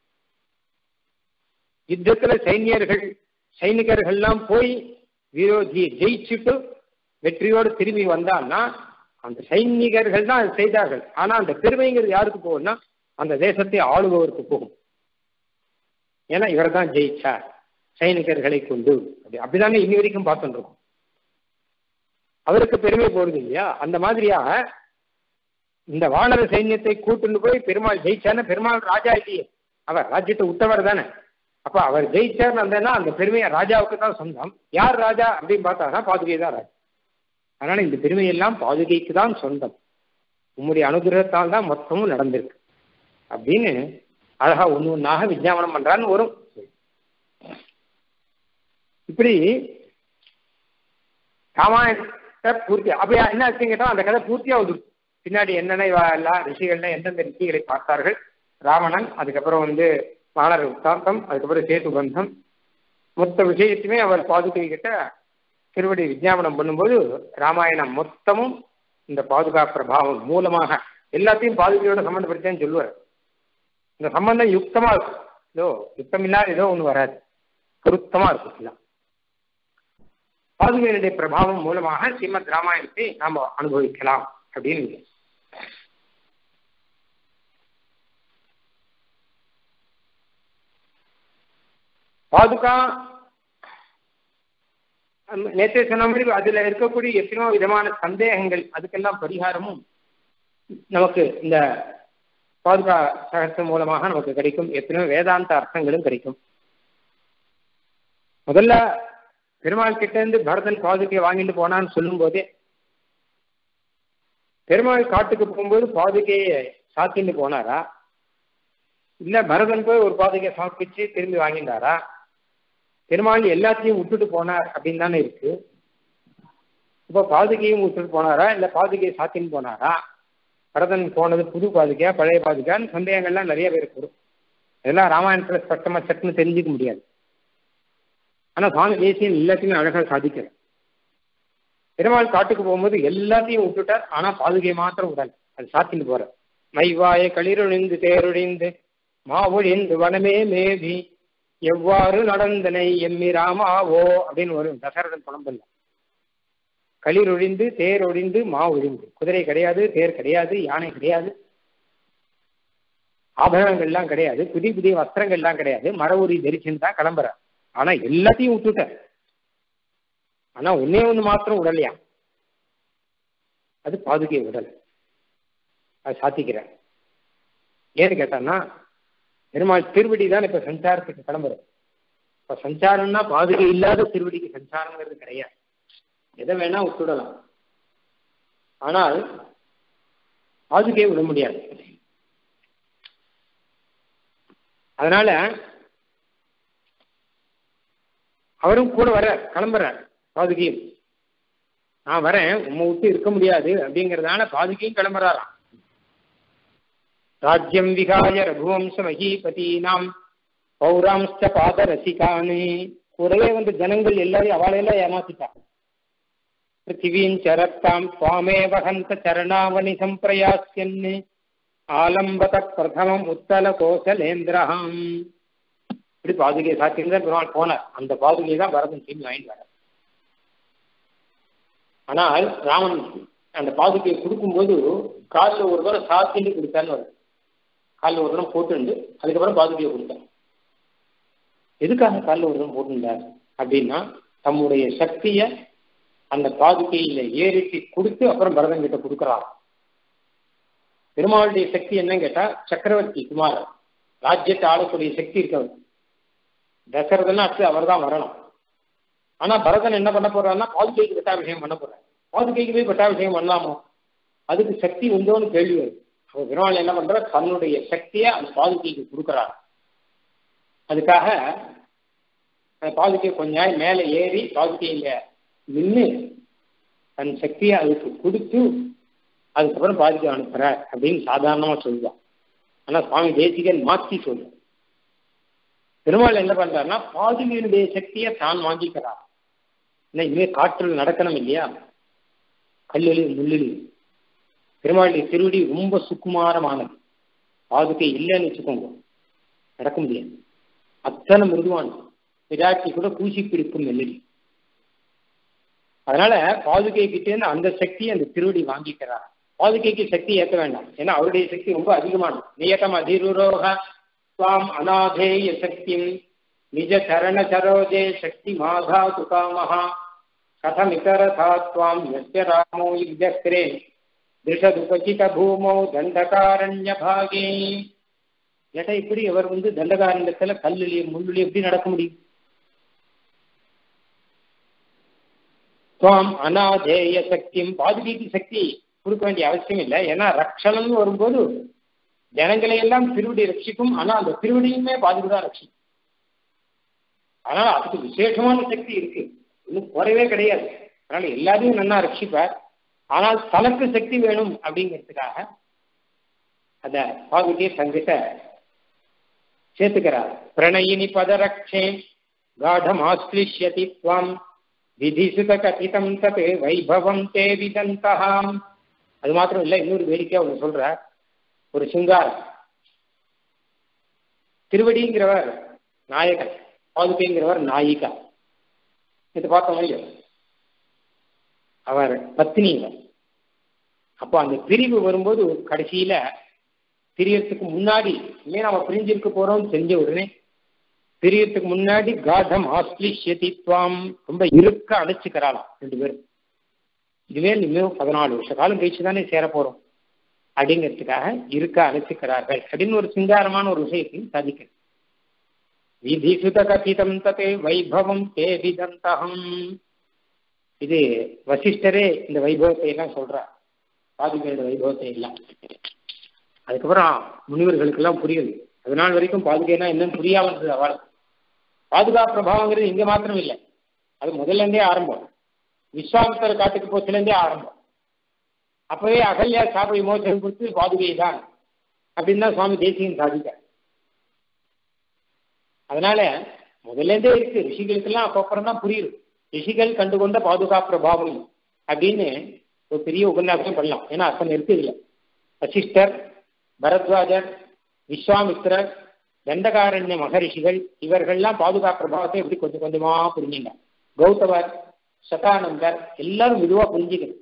A: யுத்தத்துல சைனிகர்கள்லாம் போய் விரோதியை ஜெயிச்சுட்டு வெற்றியோடு திரும்பி வந்தான்னா அந்த சைனிகர்கள் தான் அதை செய்தார்கள். ஆனா அந்த பெருமைங்கிறது யாருக்கு போகும்னா அந்த தேசத்தை ஆளுபவருக்கு போகும். ஏன்னா இவர் தான் ஜெயிச்சார் சைனிகர்களை கொண்டு, அப்படிதானே இன்னி வரைக்கும் பார்த்துட்டு இருக்கோம். அவருக்கு பெருமை போடுது இல்லையா? அந்த மாதிரியாக இந்த வானர சைன்யத்தை கூட்டுன்னு போய் பெருமாள் ஜெயிச்சார்னா, பெருமாள் ராஜா இல்லையே, அவர் ராஜ்யத்தை உத்தவர் தானே. அப்ப அவர் ஜெயிச்சார்னு வந்தேன்னா அந்த பெருமையை ராஜாவுக்கு தான் சொந்தம். யார் ராஜா அப்படின்னு பார்த்தாங்கன்னா பாதுகை தான் ராஜா. அதனால இந்த பெருமையெல்லாம் பாதுகைக்கு தான் சொந்தம். உம்முடைய அனுகிரகத்தால் தான் மொத்தமும் நடந்திருக்கு அப்படின்னு அழகா ஒன்று ஒன்றாக விஞ்ஞாபனம் பண்றான்னு வரும். இப்படி ராமாயணத்தை பூர்த்தி அப்படியா என்ன ஆச்சுன்னு கேட்டா அந்த கதை பூர்த்தியா வந்துருக்கு. பின்னாடி என்னென்ன எல்லாம் ரிஷிகள்லாம் எந்தெந்த ரிஷிகளை பார்த்தார்கள், ராவணன், அதுக்கப்புறம் வானர உத்தாந்தம், அதுக்கப்புறம் சேது பந்தம், மொத்த விஷயத்துமே அவர் பாதுகை கிட்ட திருவடி விஞ்ஞாபனம் பண்ணும்போது ராமாயணம் மொத்தமும் இந்த பாதுகா பிரபாவம் மூலமாக எல்லாத்தையும் பாதுகையோட சம்பந்தப்படுத்தேன்னு சொல்லுவார். இந்த சம்பந்தம் யுக்தமா இருக்கும். ஏதோ யுக்தம் இல்லாத ஏதோ ஒன்று வராது, பொருத்தமா இருக்கும். பாதுகையினுடைய பிரபாவம் மூலமாக ஸ்ரீமத் ராமாயணத்தை நாம் அனுபவிக்கலாம் அப்படின்னு. பாதுகா நேற்று சொன்ன மாதிரி அதுல இருக்கக்கூடிய எத்தனையோ விதமான சந்தேகங்கள், அதுக்கெல்லாம் பரிகாரமும் நமக்கு இந்த பாதுகா சகஸ்திரம் மூலமாக நமக்கு கிடைக்கும். எத்தனையோ வேதாந்த அர்த்தங்களும் கிடைக்கும். முதல்ல பெருமாள் கிட்ட இருந்து பரதன் பாதுகையை வாங்கிட்டு போனான்னு சொல்லும் போதே, பெருமாள் காட்டுக்கு போகும்போது பாதுகையை சாத்திட்டு போனாரா, இல்ல பரதன் போய் ஒரு பாதுகையை சமர்ப்பிச்சு திரும்பி வாங்கிட்டாரா, பெருமாள் எல்லாத்தையும் விட்டுட்டு போனார் அப்படின்னு தானே இருக்கு. இப்போ பாதுகையும் விட்டுட்டு போனாரா, இல்ல பாதுகையை சாத்தின்னு போனாரா, பரதன் போனது புது பாதுகையா பழைய பாதுகான்னு சந்தேகங்கள்லாம் நிறைய பேருக்கு வரும். இதெல்லாம் ராமாயணத்துல ஸ்பஷ்டமா சட்டுன்னு தெரிஞ்சுக்க முடியாது. ஆனா சுவாமி தேசியன் எல்லாத்தையுமே அழகாக சாதிக்கிறார். பெருமாள் காட்டுக்கு போகும்போது எல்லாத்தையும் விட்டுட்டார், ஆனா பாதுகையை மாத்திரம் விடல, அது சாத்தின்னு போற. மைவாய களிரொழிந்து தேரொழிந்து மாவொழிந்து வனமே மேவி எவ்வாறு நடந்தனை எம்மி ராமாவோ அப்படின்னு வரும் தசரதன் புலம்பல்ல. களிரொழிந்து தேரொழிந்து மா ஒழிந்து, குதிரை கிடையாது, தேர் கிடையாது, யானை கிடையாது, ஆபரணங்கள்லாம் கிடையாது, புதிய புதிய வஸ்திரங்கள்லாம் கிடையாது, மர உரி தரிச்சுன்னு தான் கிளம்புறார். ஆனா எல்லாத்தையும் விட்டுட்ட. ஆனா ஒன்னே ஒண்ணு மாத்திரம் உடலையா, அது பாதுகையை உடல். அது சாத்திக்கிறேன். ஏன்னு கேட்டான்னா, பெருமாள் திருவடி தான் இப்ப சஞ்சாரத்துக்கு கிளம்புறது. இப்ப சஞ்சாரம்னா பாதுகை இல்லாத திருவடிக்கு சஞ்சாரங்கிறது கிடையாது. எதை வேணா விட்டுடலாம், ஆனால் பாதுகையை விட முடியாது. அதனால அவரும் கூட வர கிளம்புறார். பாதுகையும் நான் வரேன், உம்மை விட்டு இருக்க முடியாது அப்படிங்கிறதான பாதுகையும் கிளம்புறாராம். ராஜ்யம் விகாய ரகுவம்ச மகீபதீனாம் பௌராம்ச பாத ரசிகானே. கூடவே வந்து ஜனங்கள் எல்லாரையும் அவளையெல்லாம் ஏமாத்திட்டான். பிருத்திவீம் சரத்தாம் சுவாமேவ ஹந்த சரணாவனி சம்பிரயாஸ்யன் ஆலம்பத பிரதமம் உத்தல கோசலேந்திரஹாம். இப்படி பாதுகையை சாத்தியிருந்தா பெருமாள் போனார். அந்த பாதுகையை தான் பரதன் திரும்பி வாங்கிட்டு வர. ஆனால் ராமன் அந்த பாதுகையை கொடுக்கும்போது காலில் ஒரு தடவை சாத்திட்டு கொடுத்தான்னு வருது. காலில் ஒரு தடவை போட்டுண்டு அதுக்கப்புறம் பாதுகையை கொடுத்தார். எதுக்காக காலில் ஒரு தடவை போட்டுட்டார் அப்படின்னா, தம்முடைய சக்தியை அந்த பாதுகையில ஏறிட்டு கொடுத்து அப்புறம் பரதன் கிட்ட கொடுக்குறார். பெருமாளுடைய சக்தி என்னன்னு கேட்டா, சக்கரவர்த்தி குமார் ராஜ்யத்தை ஆளக்கூடிய சக்தி இருக்கவர். தசரதன்னா அடுத்து அவர் தான் வரணும். ஆனா பரதன் என்ன பண்ண போறாருன்னா, பாதுகைக்கு பட்டாபிஷேகம் பண்ண போறாரு. பாதுகைக்கு போய் பட்டாபிஷேகம் பண்ணலாமோ, அதுக்கு சக்தி உண்டோன்னு கேள்வி வருது. அவர் பெருமாள் என்ன பண்ற, தன்னுடைய சக்தியை அந்த பாதுகைக்கு கொடுக்குறாரு. அதுக்காக அந்த பாதுகை கொஞ்ச நாள் மேலே ஏறி பாதுகையில நின்று தன் சக்தியை அதுக்கு கொடுத்து அதுக்கப்புறம் பாதுகை அனுப்புறார் அப்படின்னு சாதாரணமா சொல்லுவான். ஆனா சுவாமி தேசிகன் மாற்றி சொல்லுவார். பெருமாள் என்ன பண்றாருன்னா, பாதுகையினுடைய சக்தியை தான் வாங்கிக்கிறார். ஏன்னா இனிமேல் காற்றில் நடக்கணும் இல்லையா, கல்லிலும் முள்ளிலும். பெருமாளுடைய திருவடி ரொம்ப சுக்குமாரமானது. பாதுகை இல்லைன்னு வச்சுக்கோங்க, நடக்க முடியாது. அத்தனை மிருதுவானது. விராட்டி கூட பூசி பிடிக்கும் மெல்லடி. அதனால பாதுகை கிட்டேருந்து அந்த சக்தியை அந்த திருவடி வாங்கிக்கிறார். பாதுகைக்கு சக்தி ஏற்ற வேண்டாம், ஏன்னா அவருடைய சக்தி ரொம்ப அதிகமானது. நியதம் அதிருரோக சுவாம் அநாதேய சக்திம் நிஜ சரண சரோஜே சக்தி மாதா சுகாமஹா கதமிதரதா துவாம் யஸ்ய ராமோ யுக்தக்ரே திஷதுபசித பூமௌ தண்டகாரண்ய பாகே. ஏட்டா இப்படி அவர் வந்து தண்டகாரண்யத்துல கல்லுலையும் முள்ளுலையும் எப்படி நடக்க முடியும்? துவாம் அநாதேய சக்தியும், பாதுகைக்கு சக்தி கொடுக்க வேண்டிய அவசியம் இல்லை. ஏன்னா ரக்ஷணம் வரும்போது ஜனங்களை எல்லாம் திருவடி ரட்சிக்கும். ஆனா அந்த திருவடியுமே பாதுகை தான் ரட்சிக்கும். அதனால அதுக்கு விசேஷமான சக்தி இருக்கு, இன்னும் குறைவே கிடையாது. அதனால எல்லாரையும் நல்லா ரட்சிப்பார். ஆனால் தனக்கு சக்தி வேணும் அப்படிங்கிறதுக்காக அத பாதுகையை தங்கிட்ட சேர்த்துக்கிறார். பிரணயினி பதரக்ஷே காடம் ஆஸ்லிஷ்யதி த்வம் விதிசுத கதிதம் தத் வைபவம் தே விதந்தஹாம். அது மாத்திரம் இல்லை, இன்னொரு வேடிக்கையா ஒன்று சொல்ற. ஒரு சிங்காரம், திருவடிங்கிறவர் நாயகன், பாதுகைங்கிறவர் நாயிகா. இது பார்த்தோம் இல்லையோ, அவர் பத்னி. அப்போ அந்த பிரிவு வரும்போது கடைசியில பிரியறதுக்கு முன்னாடி, இல்லையே நம்ம பிரிஞ்சிருக்க போறோம் செஞ்ச உடனே பிரியறதுக்கு முன்னாடி காடம் ஆஸ்லிஷ்யதித்வாம், ரொம்ப இருக்க அழைச்சுக்கிறாளாம் ரெண்டு பேரும். இதுவே இன்னும் 14 வருஷ காலம் கழிச்சு தானே சேர போறோம் அப்படிங்கிறதுக்காக இருக்க அழைச்சுக்கிறார்கள் அப்படின்னு ஒரு சிங்காரமான ஒரு விஷயத்தையும் சாதிக்கிறது. விதி சுத கதிதம் ததே வைபவம் தே விதந்தஹம். இது வசிஷ்டரே இந்த வைபவத்தை எல்லாம் சொல்றார், பாதுகையோட வைபவத்தை எல்லாம். அதுக்கப்புறம் முனிவர்களுக்கெல்லாம் புரியுது. அதனால் வரைக்கும் பாதுகைனா என்னன்னு புரியாம இருந்தது அவள். பாதுகா பிரபாவங்கிறது இங்க மாத்திரம் இல்லை, அது முதல்ல இருந்தே ஆரம்பம். விஸ்வாமித்திர காட்டுக்கு போச்சுலேருந்தே ஆரம்பம். அப்பவே அகல்யா சாப விமோசனம் கொடுத்து பாதுகை தான் அப்படின்னு தான் சுவாமி தேசிகன் சாதிக்க. அதனால முதல்ல இருந்தே இருக்கு. ரிஷிகளுக்கெல்லாம் அப்பப்புறம் தான் புரியுது. ரிஷிகள் கண்டுகொண்ட பாதுகா பிரபாவம் அப்படின்னு ஒரு பெரிய உபன்யாசம் பண்ணலாம். ஏன்னா அத்தனை இருக்கு இதுல. வசிஷ்டர், பரத்வாஜர், விஸ்வாமித்திரர், தண்டகாரண்ய மகரிஷிகள் இவர்கள்லாம் பாதுகா பிரபாவத்தை எப்படி கொஞ்சம் கொஞ்சமா புரிஞ்சுங்க. கௌதமர், சதானந்தர் எல்லாரும் மெதுவா புரிஞ்சுக்கணும்.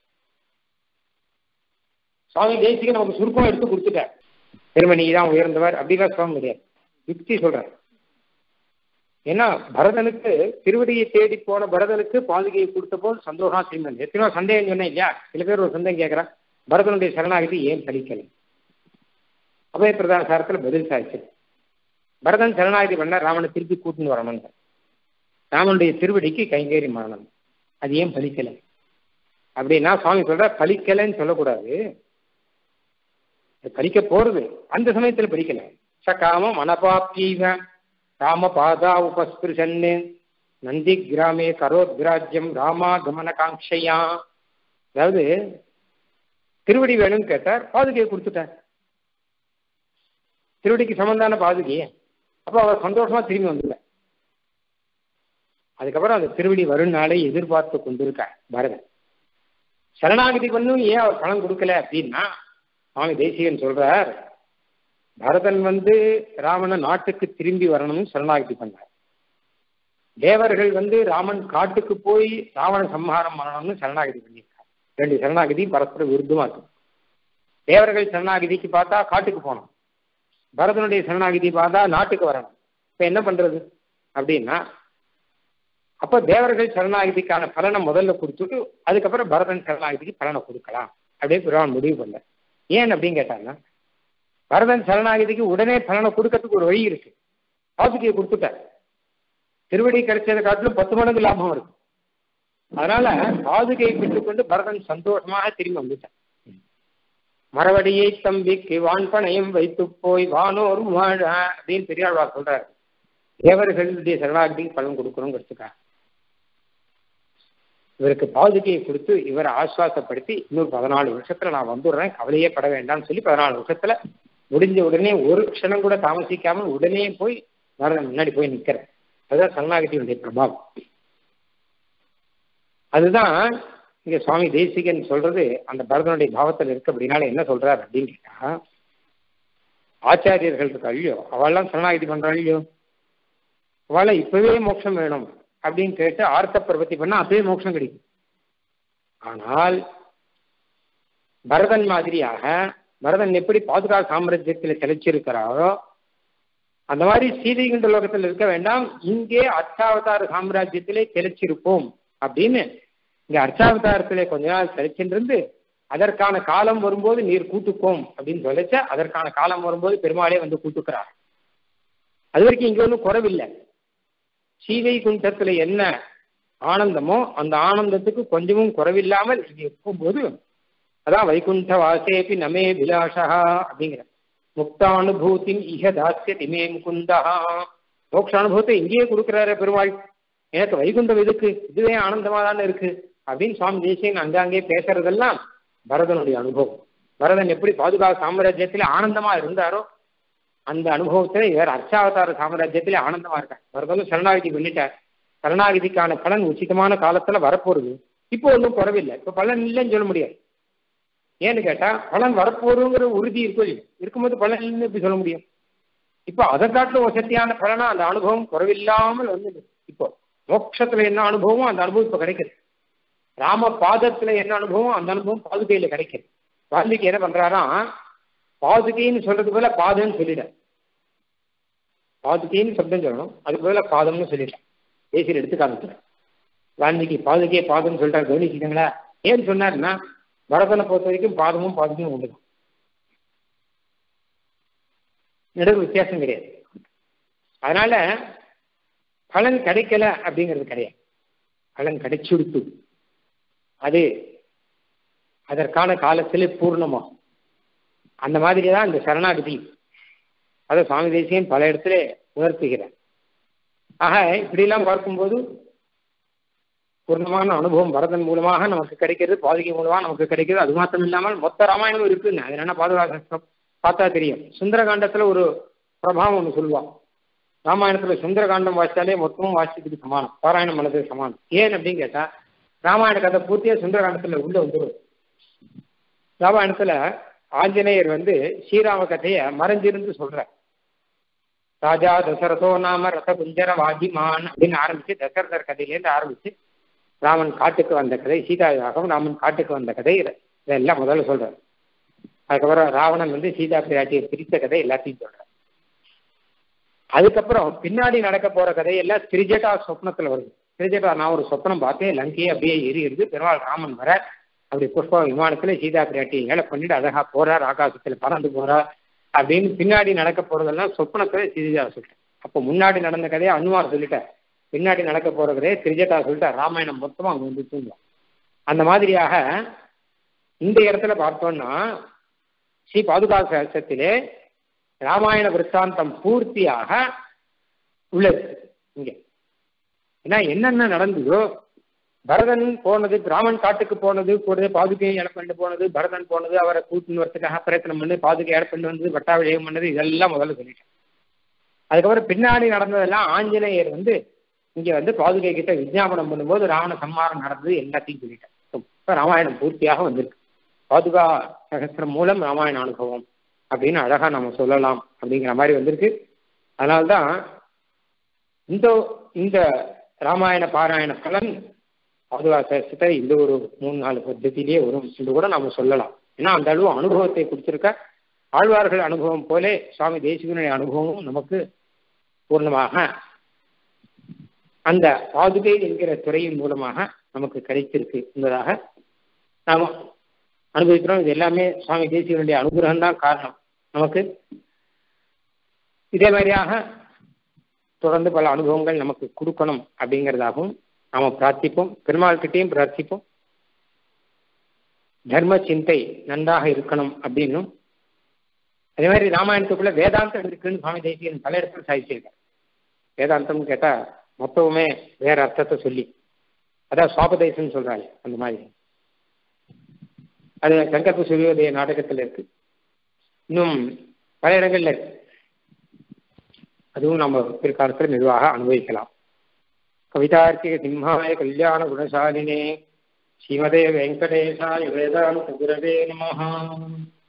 A: சுவாமி தேசிகன் நமக்கு சுருக்கம் எடுத்து கொடுத்துட்டார். பெருமணி தான் உயர்ந்தவர் அப்படிலாம் சொல்ல முடியாது, யுக்தி சொல்றார். ஏன்னா பரதனுக்கு திருவடியை தேடி போன பரதனுக்கு பாதுகையை கொடுத்த போது சந்தோஷம் திரும்பி எத்தனையோ சந்தேகம் சொன்னேன் இல்லையா? சில பேர் ஒரு சந்தேகம் கேட்கறான், பரதனுடைய சரணாகதி ஏன் பலிக்கலை? அபய பிரதான சாரத்தில் பதில் சாய்ச்சு, பரதன் சரணாகதி பண்ண ராமனை திருப்பி கூட்டின்னு வரணும், ராமனுடைய திருவடிக்கு கைங்கேறி மரணம், அது ஏன் பலிக்கலை அப்படின்னா சுவாமி சொல்ற பலிக்கலைன்னு சொல்லக்கூடாது, பலிக்க போறது அந்த சமயத்தில் பலிக்கலை. சகாமம் அனபாப்தீவ ராம பாதா உபஸ்பிருஷன்னு நந்தி கிராமே கரோத்கிராஜ்யம் ராமா கமன காங்கையா. அதாவது திருவடி வேணும்னு கேட்டார், பாதுகையை கொடுத்துட்டார், திருவடிக்கு சம்பந்தான பாதுகையே. அப்போ அவர் சந்தோஷமா திரும்பி வந்துள்ள. அதுக்கப்புறம் அந்த திருவடி வரும் நாளை எதிர்பார்த்து கொண்டிருக்கார் பரதன். சரணாகதி பண்ணும் ஏன் அவர் பணம் கொடுக்கல அப்படின்னா சுவாமி தேசிகன் சொல்றார், பரதன் ராமனை நாட்டுக்கு திரும்பி வரணும்னு சரணாகதி பண்ணார். தேவர்கள் ராமன் காட்டுக்கு போய் ராவண சம்ஹாரம் பண்ணணும்னு சரணாகதி பண்ணியிருக்கார். ரெண்டு சரணாகதி பரஸ்பர விருத்தமா இருக்கும். தேவர்கள் சரணாகதிக்கு பார்த்தா காட்டுக்கு போனோம், பரதனுடைய சரணாகதி பார்த்தா நாட்டுக்கு வரணும். இப்ப என்ன பண்றது அப்படின்னா, அப்ப தேவர்கள் சரணாகதிக்கான பலனை முதல்ல கொடுத்துட்டு அதுக்கப்புறம் பரதன் சரணாகதிக்கு பலனை கொடுக்கலாம் அப்படியே பெருமான் முடிவு பண்ண. ஏன் அப்படின்னு கேட்டாங்கன்னா, பரதன் சரணாகதிக்கு உடனே பலனை கொடுக்கறதுக்கு ஒரு வழி இருக்கு. பாதுகையை கொடுத்துட்டார், திருவடி கிடைச்சதை காட்டிலும் 10 மடங்கு லாபம் இருக்கு. அதனால பாதுகையை பெற்றுக்கொண்டு பரதன் சந்தோஷமாக திரும்பி வந்துட்டார். மரவடியை தம்பிக்கு வான்பனையும் வைத்து போய் வானோர் வாழ அப்படின்னு பெரியாழ்வார் சொல்றாரு. தேவர்களுடைய சரணாகதிக்கு பலன் கொடுக்கணுங்கிறதுக்காக இவருக்கு பாதுகையை கொடுத்து இவரை ஆஸ்வாசப்படுத்தி இன்னொரு 14 வருஷத்துல நான் வந்துடுறேன், கவலையே பட வேண்டாம்னு சொல்லி 14 வருஷத்துல முடிஞ்ச உடனே ஒரு க்ஷணம் கூட தாமசிக்காம உடனே போய் பரதன் முன்னாடி போய் நிற்கிறேன். அதுதான் சரணாகதியுடைய பிரபாவம். அதுதான் இங்க சுவாமி தேசிகன் சொல்றது அந்த பரதனுடைய பாவத்தில் இருக்கு. அப்படின்னால என்ன சொல்றாரு அப்படின்னு கேட்டா, ஆச்சாரியர்கள் இருக்கா இல்லையோ, அவெல்லாம் சரணாகதி பண்றாள் இல்லையோ, அவளை இப்பவே மோட்சம் வேணும் அப்படின்னு கேட்டு ஆர்த்த பிரபத்தி பண்ணா அப்பவே மோட்சம் கிடைக்கும். ஆனால் பரதன் மாதிரியாக பரதன் எப்படி பாதுகா சாம்ராஜ்யத்தில் திளைச்சிருக்கிறாரோ அந்த மாதிரி சீதைகுண்ட லோகத்தில் இருக்க வேண்டாம், இங்கே அர்ச்சாவதார சாம்ராஜ்யத்திலே திளைச்சிருப்போம் அப்படின்னு இங்க அர்ச்சாவதாரத்திலே கொஞ்ச நாள் திளைச்சிருந்து அதற்கான காலம் வரும்போது நீர் கூட்டுக்கோம் அப்படின்னு சொல்லிச்ச அதற்கான காலம் வரும்போது பெருமாளே கூட்டுக்கிறார். அது வரைக்கும் இங்க ஒன்றும் குறைவில்லை. சீதை குண்டத்துல என்ன ஆனந்தமோ அந்த ஆனந்தத்துக்கு கொஞ்சமும் குறைவில்லாமல் இங்கே இருக்கும்போது அதான் வைகுண்ட வாசேபி நமே விலாசா அப்படிங்கிற முக்தானுபூதி இஹ தாசிய திமே முகுந்தா. மோட்ச அனுபவத்தை இங்கேயே கொடுக்குறாரு பெருமாள், எனக்கு வைகுண்டம் எதுக்கு, இதுவே ஆனந்தமா தானே இருக்கு அப்படின்னு சுவாமி தேசிகன் அங்கங்கே பேசுறதெல்லாம் பரதனுடைய அனுபவம். பரதன் எப்படி பாதுகா சாம்ராஜ்யத்திலே ஆனந்தமா இருந்தாரோ அந்த அனுபவத்துல இவர் அர்ச்சாவதார சாம்ராஜ்யத்திலே ஆனந்தமா இருக்கார். பரதனும் சரணாகதி பண்ணிட்டார். சரணாகதிக்கான பலன் உச்சிதமான காலத்துல வரப்போறது. இப்போ ஒன்றும் குறவில்லை, இப்போ பலன் இல்லைன்னு சொல்ல முடியாது. ஏன்னு கேட்டா பலன் வரப்போறதுங்கிற உறுதி இருக்கும்போது பலன் இல்லைன்னு எப்படி சொல்ல முடியும்? இப்போ அதை காட்டிலும் வசதியான பலனா அந்த அனுபவம் குறைவில்லாமல் இப்போ மோட்சத்துல என்ன அனுபவமோ அந்த அனுபவம் இப்போ கிடைக்குது. ராம பாதத்துல என்ன அனுபவம் அந்த அனுபவம் பாதுகையில கிடைக்குது. வால்மீகி என்ன பண்றாராம், பாதுகைன்னு சொல்றது போல பாதம்னு சொல்லிட, பாதுகைன்னு சப்தம் சொல்லணும், அதுக்கு போல பாதம்னு சொல்லிட்டேன். தேசியில் எடுத்து காமிக்கிறேன். வால்மீகி பாதுகையை பாதம்னு சொல்லிட்டாரு, கவனிச்சுக்கீங்களா? ஏன்னு சொன்னாருன்னா பரதனை பொறுத்த வரைக்கும் பாதமும் பாதுகையும் உண்டு, நடுவு வித்தியாசம் கிடையாது. அதனால பலன் கிடைக்கல அப்படிங்கிறது கிடையாது, பலன் கிடைச்சுடுத்து அது அதற்கான காலத்திலே பூர்ணமாகும். அந்த மாதிரி தான் இந்த சரணாகதி அதை சுவாமி தேசிகன் பல இடத்துல உணர்த்துகிறார். ஆக இப்படிலாம் பார்க்கும்போது பூர்ணமான அனுபவம் பரதன் மூலமாக நமக்கு கிடைக்கிறது, பாதுகை மூலமாக நமக்கு கிடைக்கிறது. அது மாத்திரம் இல்லாமல் மொத்த ராமாயணமும் இருக்குன்னு அது என்ன பாதுகாப்பு பார்த்தா தெரியும். சுந்தரகாண்டத்துல ஒரு பிரபாவம் ஒன்று சொல்லுவான். ராமாயணத்துல சுந்தரகாண்டம் வாசித்தாலே மொத்தமும் வாசிக்கிறதுக்கு சமானம், பாராயணம் பண்ணது சமானம். ஏன் அப்படின்னு கேட்டா ராமாயண கதை பூர்த்தியா சுந்தரகாண்டத்துல உள்ள வந்துடும். ராமாயணத்துல ஆஞ்சநேயர் ஸ்ரீராம கதையை மறைஞ்சிருந்து சொல்ற. ராஜா தசரதோ நாம ரத குஞ்சர வாதிமான் அப்படின்னு ஆரம்பிச்சு தசரதர் கதையிலேருந்து ஆரம்பிச்சு ராமன் காட்டுக்கு வந்த கதை, சீதாவிவாகம், ராமன் காட்டுக்கு வந்த கதை, இதெல்லாம் முதல்ல சொல்றார். அதுக்கப்புறம் ராவணன் சீதா பிராட்டியை பிரித்த கதை எல்லாத்தையும் சொல்றார். அதுக்கப்புறம் பின்னாடி நடக்க போற கதையெல்லாம் திரிஜட்டா சொப்னத்துல வருது. திரிஜட்டா, நான் ஒரு சொப்னம் பார்த்தேன், லங்கையே அப்படியே எரியுது, பெருமாள் ராமன் வர அப்படி புஷ்ப விமானத்துல சீதா பிராட்டி ஏழை பண்ணிட்டு அழகா போறார், ஆகாசத்துல பறந்து போறார் அப்படின்னு பின்னாடி நடக்க போறதெல்லாம் சொப்னத்துல திரிஜட்டா சொல்லிட்டேன். அப்போ முன்னாடி நடந்த கதையை அனுமார் சொல்லிட்டார், பின்னாடி நடக்க போற கதையை திரிஜட்டா சொல்லிட்டார், ராமாயணம் மொத்தமா அங்க வந்து தூங்குவோம். அந்த மாதிரியாக இந்த இடத்துல பார்த்தோம்னா ஸ்ரீ பாதுகா சகஸ்ரத்திலே ராமாயண விருத்தாந்தம் பூர்த்தியாக உள்ளது இங்க. ஏன்னா என்னென்ன நடந்ததோ, பரதன் போனது, ராமன் காட்டுக்கு போனது, கூடவே பாதுகையை இழப்பண்டு போனது, பரதன் போனது, அவரை கூட்டுன்னு வரத்துக்காக பிரயத்தனம் பண்ணி பாதுகை இழப்பண்டு வந்தது, வட்டாவிஜயம் பண்ணது, இதெல்லாம் முதல்ல சொல்லிட்டேன். அதுக்கப்புறம் பின்னாடி நடந்ததெல்லாம் ஆஞ்சநேயர் இங்க பாதுகை கிட்ட விஜயாபனம் பண்ணும்போது ராவண சம்மாரம் நடந்தது எல்லாத்தையும் சொல்லிட்டேன். இப்ப ராமாயணம் பூர்த்தியாக வந்திருக்கு. பாதுகா சகஸ்திரம் மூலம் ராமாயண அனுபவம் அப்படின்னு அழகா நம்ம சொல்லலாம் அப்படிங்கிற மாதிரி வந்திருக்கு. அதனால்தான் இந்த ராமாயண பாராயண பலன் பாதுகா சகஸ்திரத்தை இந்த ஒரு 3-4 பద్ధதியிலேயே வரும் என்று கூட நாம சொல்லலாம். ஏன்னா அந்த அளவு அனுபவத்தை கொடுத்திருக்க ஆழ்வார்கள் அனுபவம் போலே சுவாமி தேசிகனுடைய அனுபவமும் நமக்கு பூர்ணமாக அந்த பாதுகை என்கிற துறையின் மூலமாக நமக்கு கிடைத்திருக்கு என்பதாக நாம் அனுபவிக்கிறோம். இது எல்லாமே சுவாமி தேசிகனுடைய அனுகிரகம் தான் காரணம் நமக்கு. இதே மாதிரியாக தொடர்ந்து பல அனுபவங்கள் நமக்கு கொடுக்கணும் அப்படிங்கிறதாகவும் நாம் பிரார்த்திப்போம். பெருமாள் கிட்டையும் பிரார்த்திப்போம். தர்ம சிந்தை நன்றாக இருக்கணும் அப்படின்னும், அதே மாதிரி ராமாயணத்துக்குள்ள வேதாந்தம் இருக்குன்னு சுவாமி தேசிகன் பல இடத்துல சாதிச்சிருக்கார். வேதாந்தம் கேட்டா மொத்தமுமே வேற அர்த்தத்தை சொல்லி, அதான் சுவாபதேசம் சொல்றாங்க. அந்த மாதிரி அது சங்கல்ப சூரியோதய நாடகத்தில் இருக்கு, இன்னும் பல இடங்கள்ல இருக்கு. அதுவும் நம்ம பிற்காலத்தில் மெதுவாக அனுபவிக்கலாம். கவிதார்க்கிக சிம்ஹாய கல்யாண குணசாலினே ஸ்ரீமதே வெங்கடேசாய வேதாந்த குரவே நமஹ.